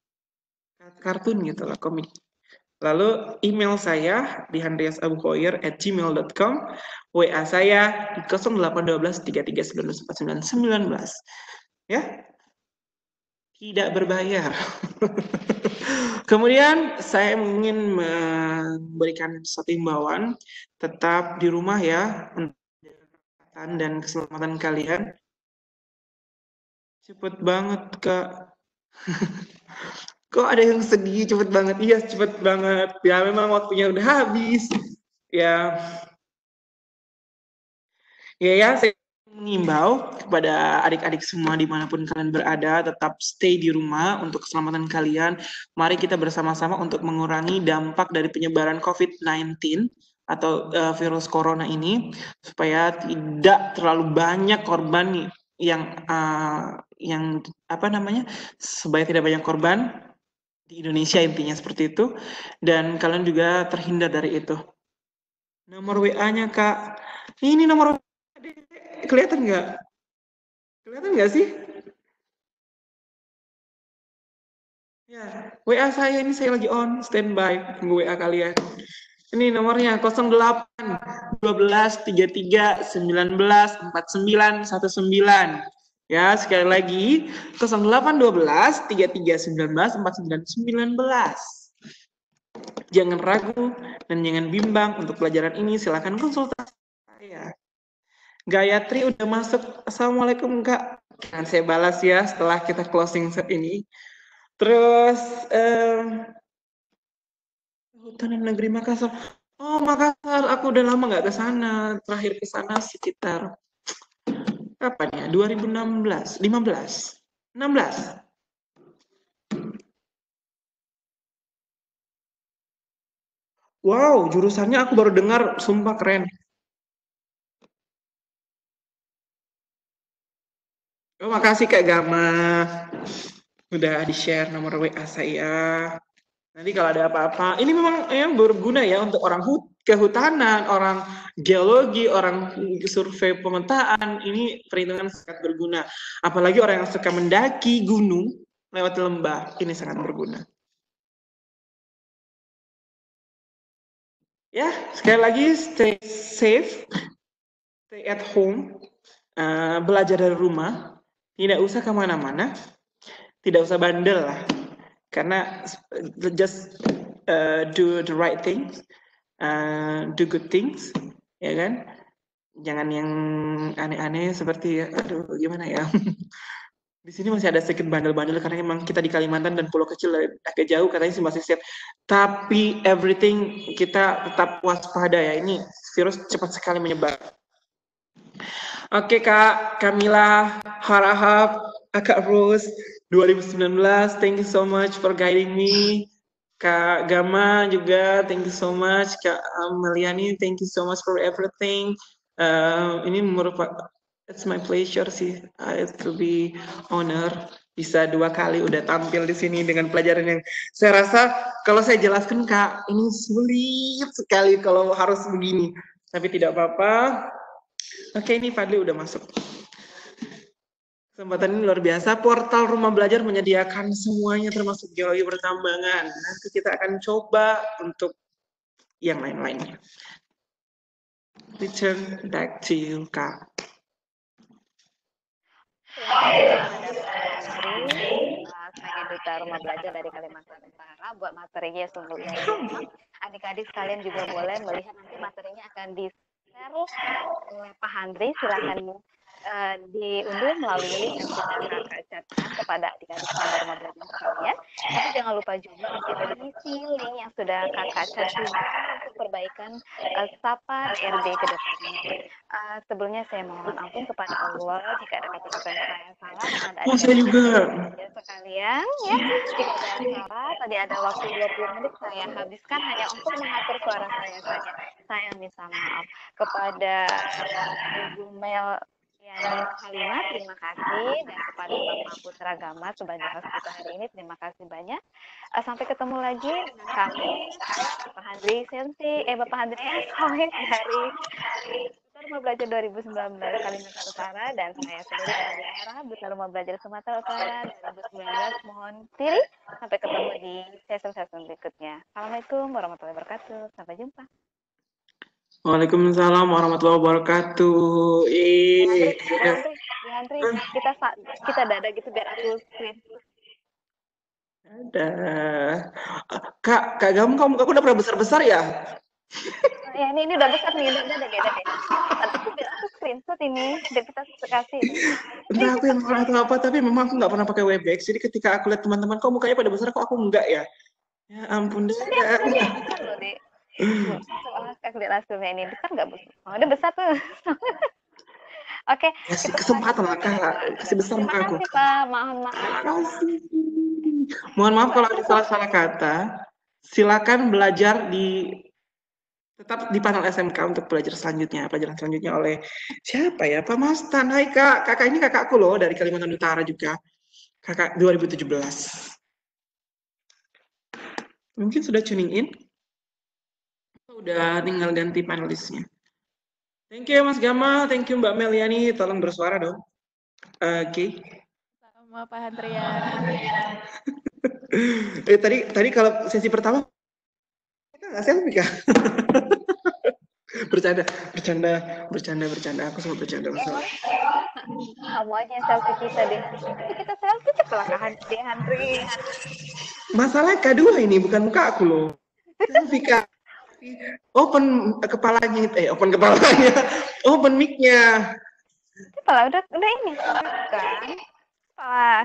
kartun gitu lah, komik. Lalu email saya di handriasabuhoir@gmail.com, WA saya di 0812 3319 4919. Ya, tidak berbayar. Kemudian saya ingin memberikan satu himbauan, tetap di rumah ya, untuk kesehatan dan keselamatan kalian. Cepet banget, Kak. Kok ada yang sedih cepet banget? Iya, cepet banget. Ya memang waktunya udah habis. Ya, saya mengimbau kepada adik-adik semua dimanapun kalian berada, tetap stay di rumah untuk keselamatan kalian. Mari kita bersama-sama untuk mengurangi dampak dari penyebaran COVID-19 atau virus corona ini, supaya tidak terlalu banyak korban yang supaya tidak banyak korban di Indonesia, intinya seperti itu. Dan kalian juga terhindar dari itu. Nomor WA-nya, Kak. Ini nomor WA. Kelihatan nggak? Kelihatan nggak sih? Ya, WA saya ini saya lagi on standby, tunggu WA kalian. Ini nomornya 08 12 33 19 49 19. Ya, sekali lagi 08 12 33 19 49 19. Jangan ragu dan jangan bimbang untuk pelajaran ini, silakan konsultasi saya. Gayatri udah masuk. Assalamualaikum, Kak. Nah, saya balas ya setelah kita closing set ini. Terus Hutan Negeri Makassar. Oh, Makassar, aku udah lama nggak ke sana. Terakhir ke sana sekitar kapan ya? 2016, 15, 16. Wow, jurusannya aku baru dengar, sumpah keren. Oh, makasih Kak Gama. Udah di-share nomor WA saya. Nanti kalau ada apa-apa, ini memang berguna ya untuk orang kehutanan, orang geologi, orang survei pemetaan, ini perhitungan sangat berguna. Apalagi orang yang suka mendaki gunung lewat lembah, ini sangat berguna. Ya, sekali lagi stay safe, stay at home, belajar dari rumah, tidak usah kemana-mana, tidak usah bandel lah, karena just do the right things, do good things, ya kan? Jangan yang aneh-aneh seperti, aduh gimana ya? Di sini masih ada sedikit bandel-bandel karena memang kita di Kalimantan dan pulau kecil agak jauh, katanya sih masih safe. Tapi everything kita tetap waspada ya, ini virus cepat sekali menyebar. Oke Kak Kamila, Harahap, Kak Rose, 2019, thank you so much for guiding me. Kak Gama juga, thank you so much. Kak Meliani, thank you so much for everything. Ini merupakan, it's my pleasure sih, to be honor bisa 2 kali udah tampil di sini dengan pelajaran yang saya rasa kalau saya jelaskan Kak, ini sulit sekali kalau harus begini. Tapi tidak apa-apa. Oke, ini Fadli udah masuk. Kesempatan ini luar biasa. Portal Rumah Belajar menyediakan semuanya termasuk geologi pertambangan. Nanti kita akan coba untuk yang lain-lainnya. Return back to you, Kak. Sebagai duta Rumah Belajar dari Kalimantan Utara buat materinya sungguhnya. Adik-adik sekalian juga boleh melihat nanti materinya akan di-share oleh Pak Handri. Silakan diunduh melalui link yang sudah Kakak catatan kepada adik-adik sahabat Rumah Belajar sekalian. Tapi jangan lupa juga untuk mengisi link yang sudah Kakak catatan untuk perbaikan sapa RB ke depannya. Sebelumnya saya mohon ampun kepada Allah jika ada kata-kata yang saya salah. Saya juga. Sekalian ya, jika ada salah, tadi ada waktu 20 menit saya habiskan hanya untuk mengatur suara saya saja. Saya minta maaf kepada Ibu Mel Yani Halimah, terima kasih, dan kepada Bapak Putra Gama sebagai host kita hari ini, terima kasih banyak. Sampai ketemu lagi dengan kami, Bapak Handri Sensi, Bapak Handri Sohib dari Rumah Belajar 2019 Kalimantan Utara, dan saya sendiri dari Hera, Duta Rumah Belajar Sumatera Utara 2019. Mohon diri, sampai ketemu di session-session berikutnya. Assalamualaikum warahmatullahi wabarakatuh, sampai jumpa. Waalaikumsalam warahmatullahi wabarakatuh. Andri, kita dada gitu biar aku screen. Ada. Kak Gam, kamu udah pernah besar-besar ya? Ya, ini udah besar nih, udah deh. Biar aku screenshot ini, biar kita kasih. Entah aku yang salah atau apa, tapi memang aku nggak pernah pakai Webex. Jadi ketika aku lihat teman-teman, kok mukanya pada besar, kok aku enggak ya? Ya ampun deh. Aku lihat hasilnya ini besar nggak Bu? Oh, udah besar tuh. Oke. Kasih kesempatan lah Kak, kasih besar muka aku. Terima kasih Pak, mohon maaf. Mohon maaf kalau ada salah-salah kata. Silakan belajar tetap di panel SMK untuk pelajaran selanjutnya oleh siapa ya? Pak Mastan. Hai Kak, kakak ini kakakku loh dari Kalimantan Utara juga. Kakak 2017. Mungkin sudah tuning in? Udah tinggal ganti panelisnya. Thank you Mas Gamal, thank you Mbak Meliani, tolong bersuara dong. Oke. Sama Pak Handrian. Tadi kalau sesi pertama kita nggak selfie Kak. bercanda. Aku semua bercanda. Kamu aja yang selfie kita deh. Kita selfie setelah Handri. Masalah K2 ini bukan muka aku loh. Selfie Kak. Open kepalanya, open mic-nya. Kepala udah ini kan. Kepala.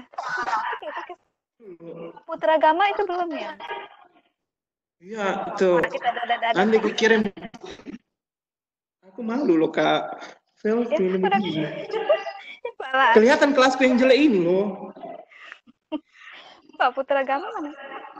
Putra Gama itu belum ya? Iya, itu. Nanti aku kirim. Aku malu loh Kak. Selfie begini. Kelihatan kelasku yang jelek ini loh. Pak Putra Gama mana?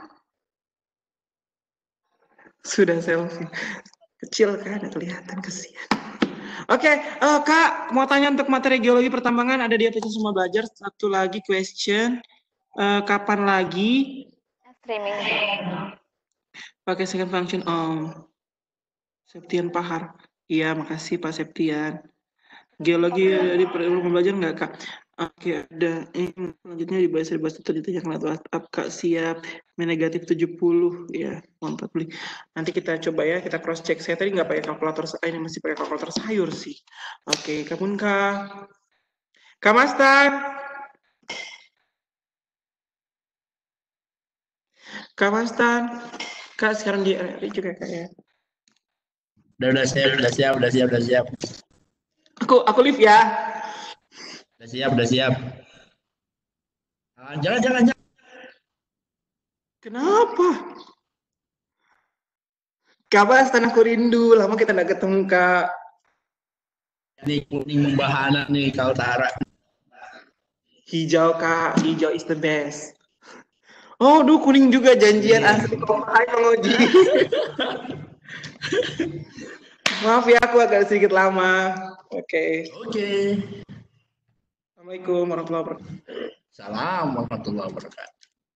Sudah selfie. Kecil kan, kelihatan kesian. Oke, Kak, mau tanya untuk materi geologi pertambangan ada di aplikasi Rumah Belajar. Satu lagi question, kapan lagi? Streaming. Pakai second function. Septian Pahar. Iya, makasih Pak Septian. Geologi di Rumah Belajar nggak Kak? Oke, ada selanjutnya dibahas tadi yang lewat WhatsApp. Kak siap, -70 ya, 40. Nanti kita coba ya, kita cross check. Saya tadi nggak pakai kalkulator, ini masih pakai kalkulator sayur sih. Oke, kapan Kak? Kak Mastan. Kak Mastan. Kak sekarang di RRI juga kayak. Udah siap. Aku live ya. Udah siap. Jangan. Kenapa? Kak Mastan, aku rindu. Lama kita nggak ketemu, Kak. Ini kuning membahana nih Kaltara. Hijau, Kak. Hijau is the best. Oh, duh kuning juga janjian asli kok. Hai Bang Oji. Maaf ya, aku agak sedikit lama. Oke. Assalamualaikum warahmatullahi wabarakatuh. Salam warahmatullahi wabarakatuh.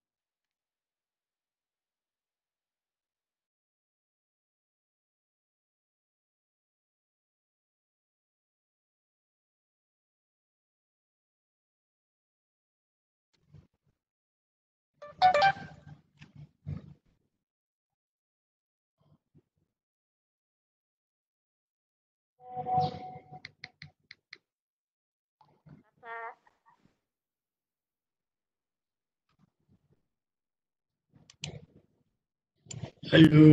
Halo.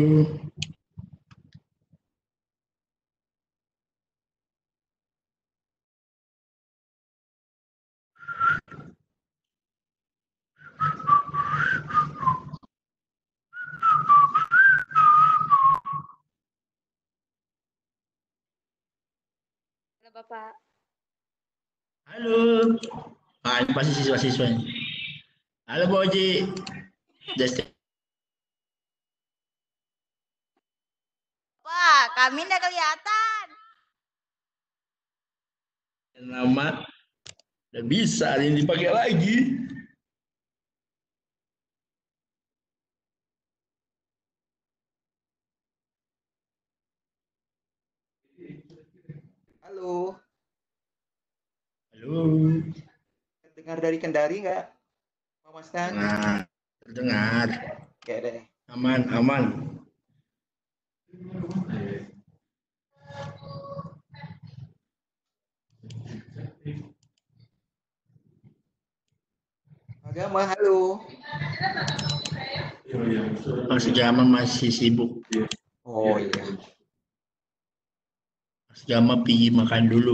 Halo Bapak. Halo. Ah, ini pasti siswa-siswa ini. Halo Bu Oji. Wah, kami nggak kelihatan. Nama udah bisa ini dipakai lagi. Halo, Halo. dengar dari Kendari nggak, Pak Mastan? Nah, terdengar. Oke deh. Aman. Agama, halo. Mas Gama masih sibuk. Oh iya. Mas Gama pergi makan dulu.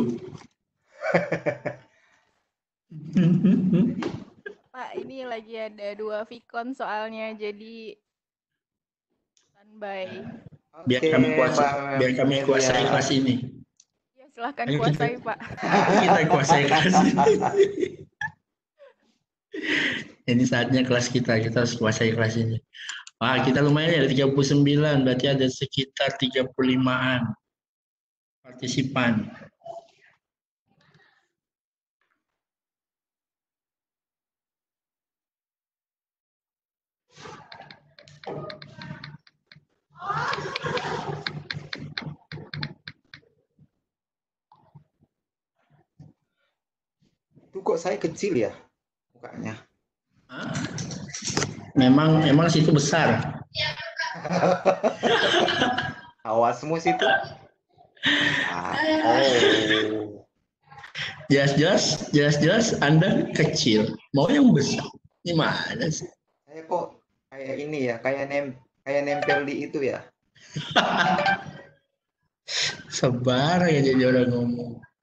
Pak, ini lagi ada 2 Vicon soalnya, jadi standby. Biar Oke, kami Mbak kuasai Melia. kelas ini. Ya, silahkan Ayo kuasai, Pak. Kita kuasai kelas ini. Ini saatnya kelas kita harus kuasai kelas ini. Wah, kita lumayan ya, ada 39, berarti ada sekitar 35-an partisipan. Itu kok saya kecil ya mukanya? Hah? Memang situ besar. Awasmu situ. Oh. Jelas Anda kecil, mau yang besar. Gimana sih? Saya kok kayak ini ya, kayak nempel di itu ya. Sabar ya jadi orang ngomong.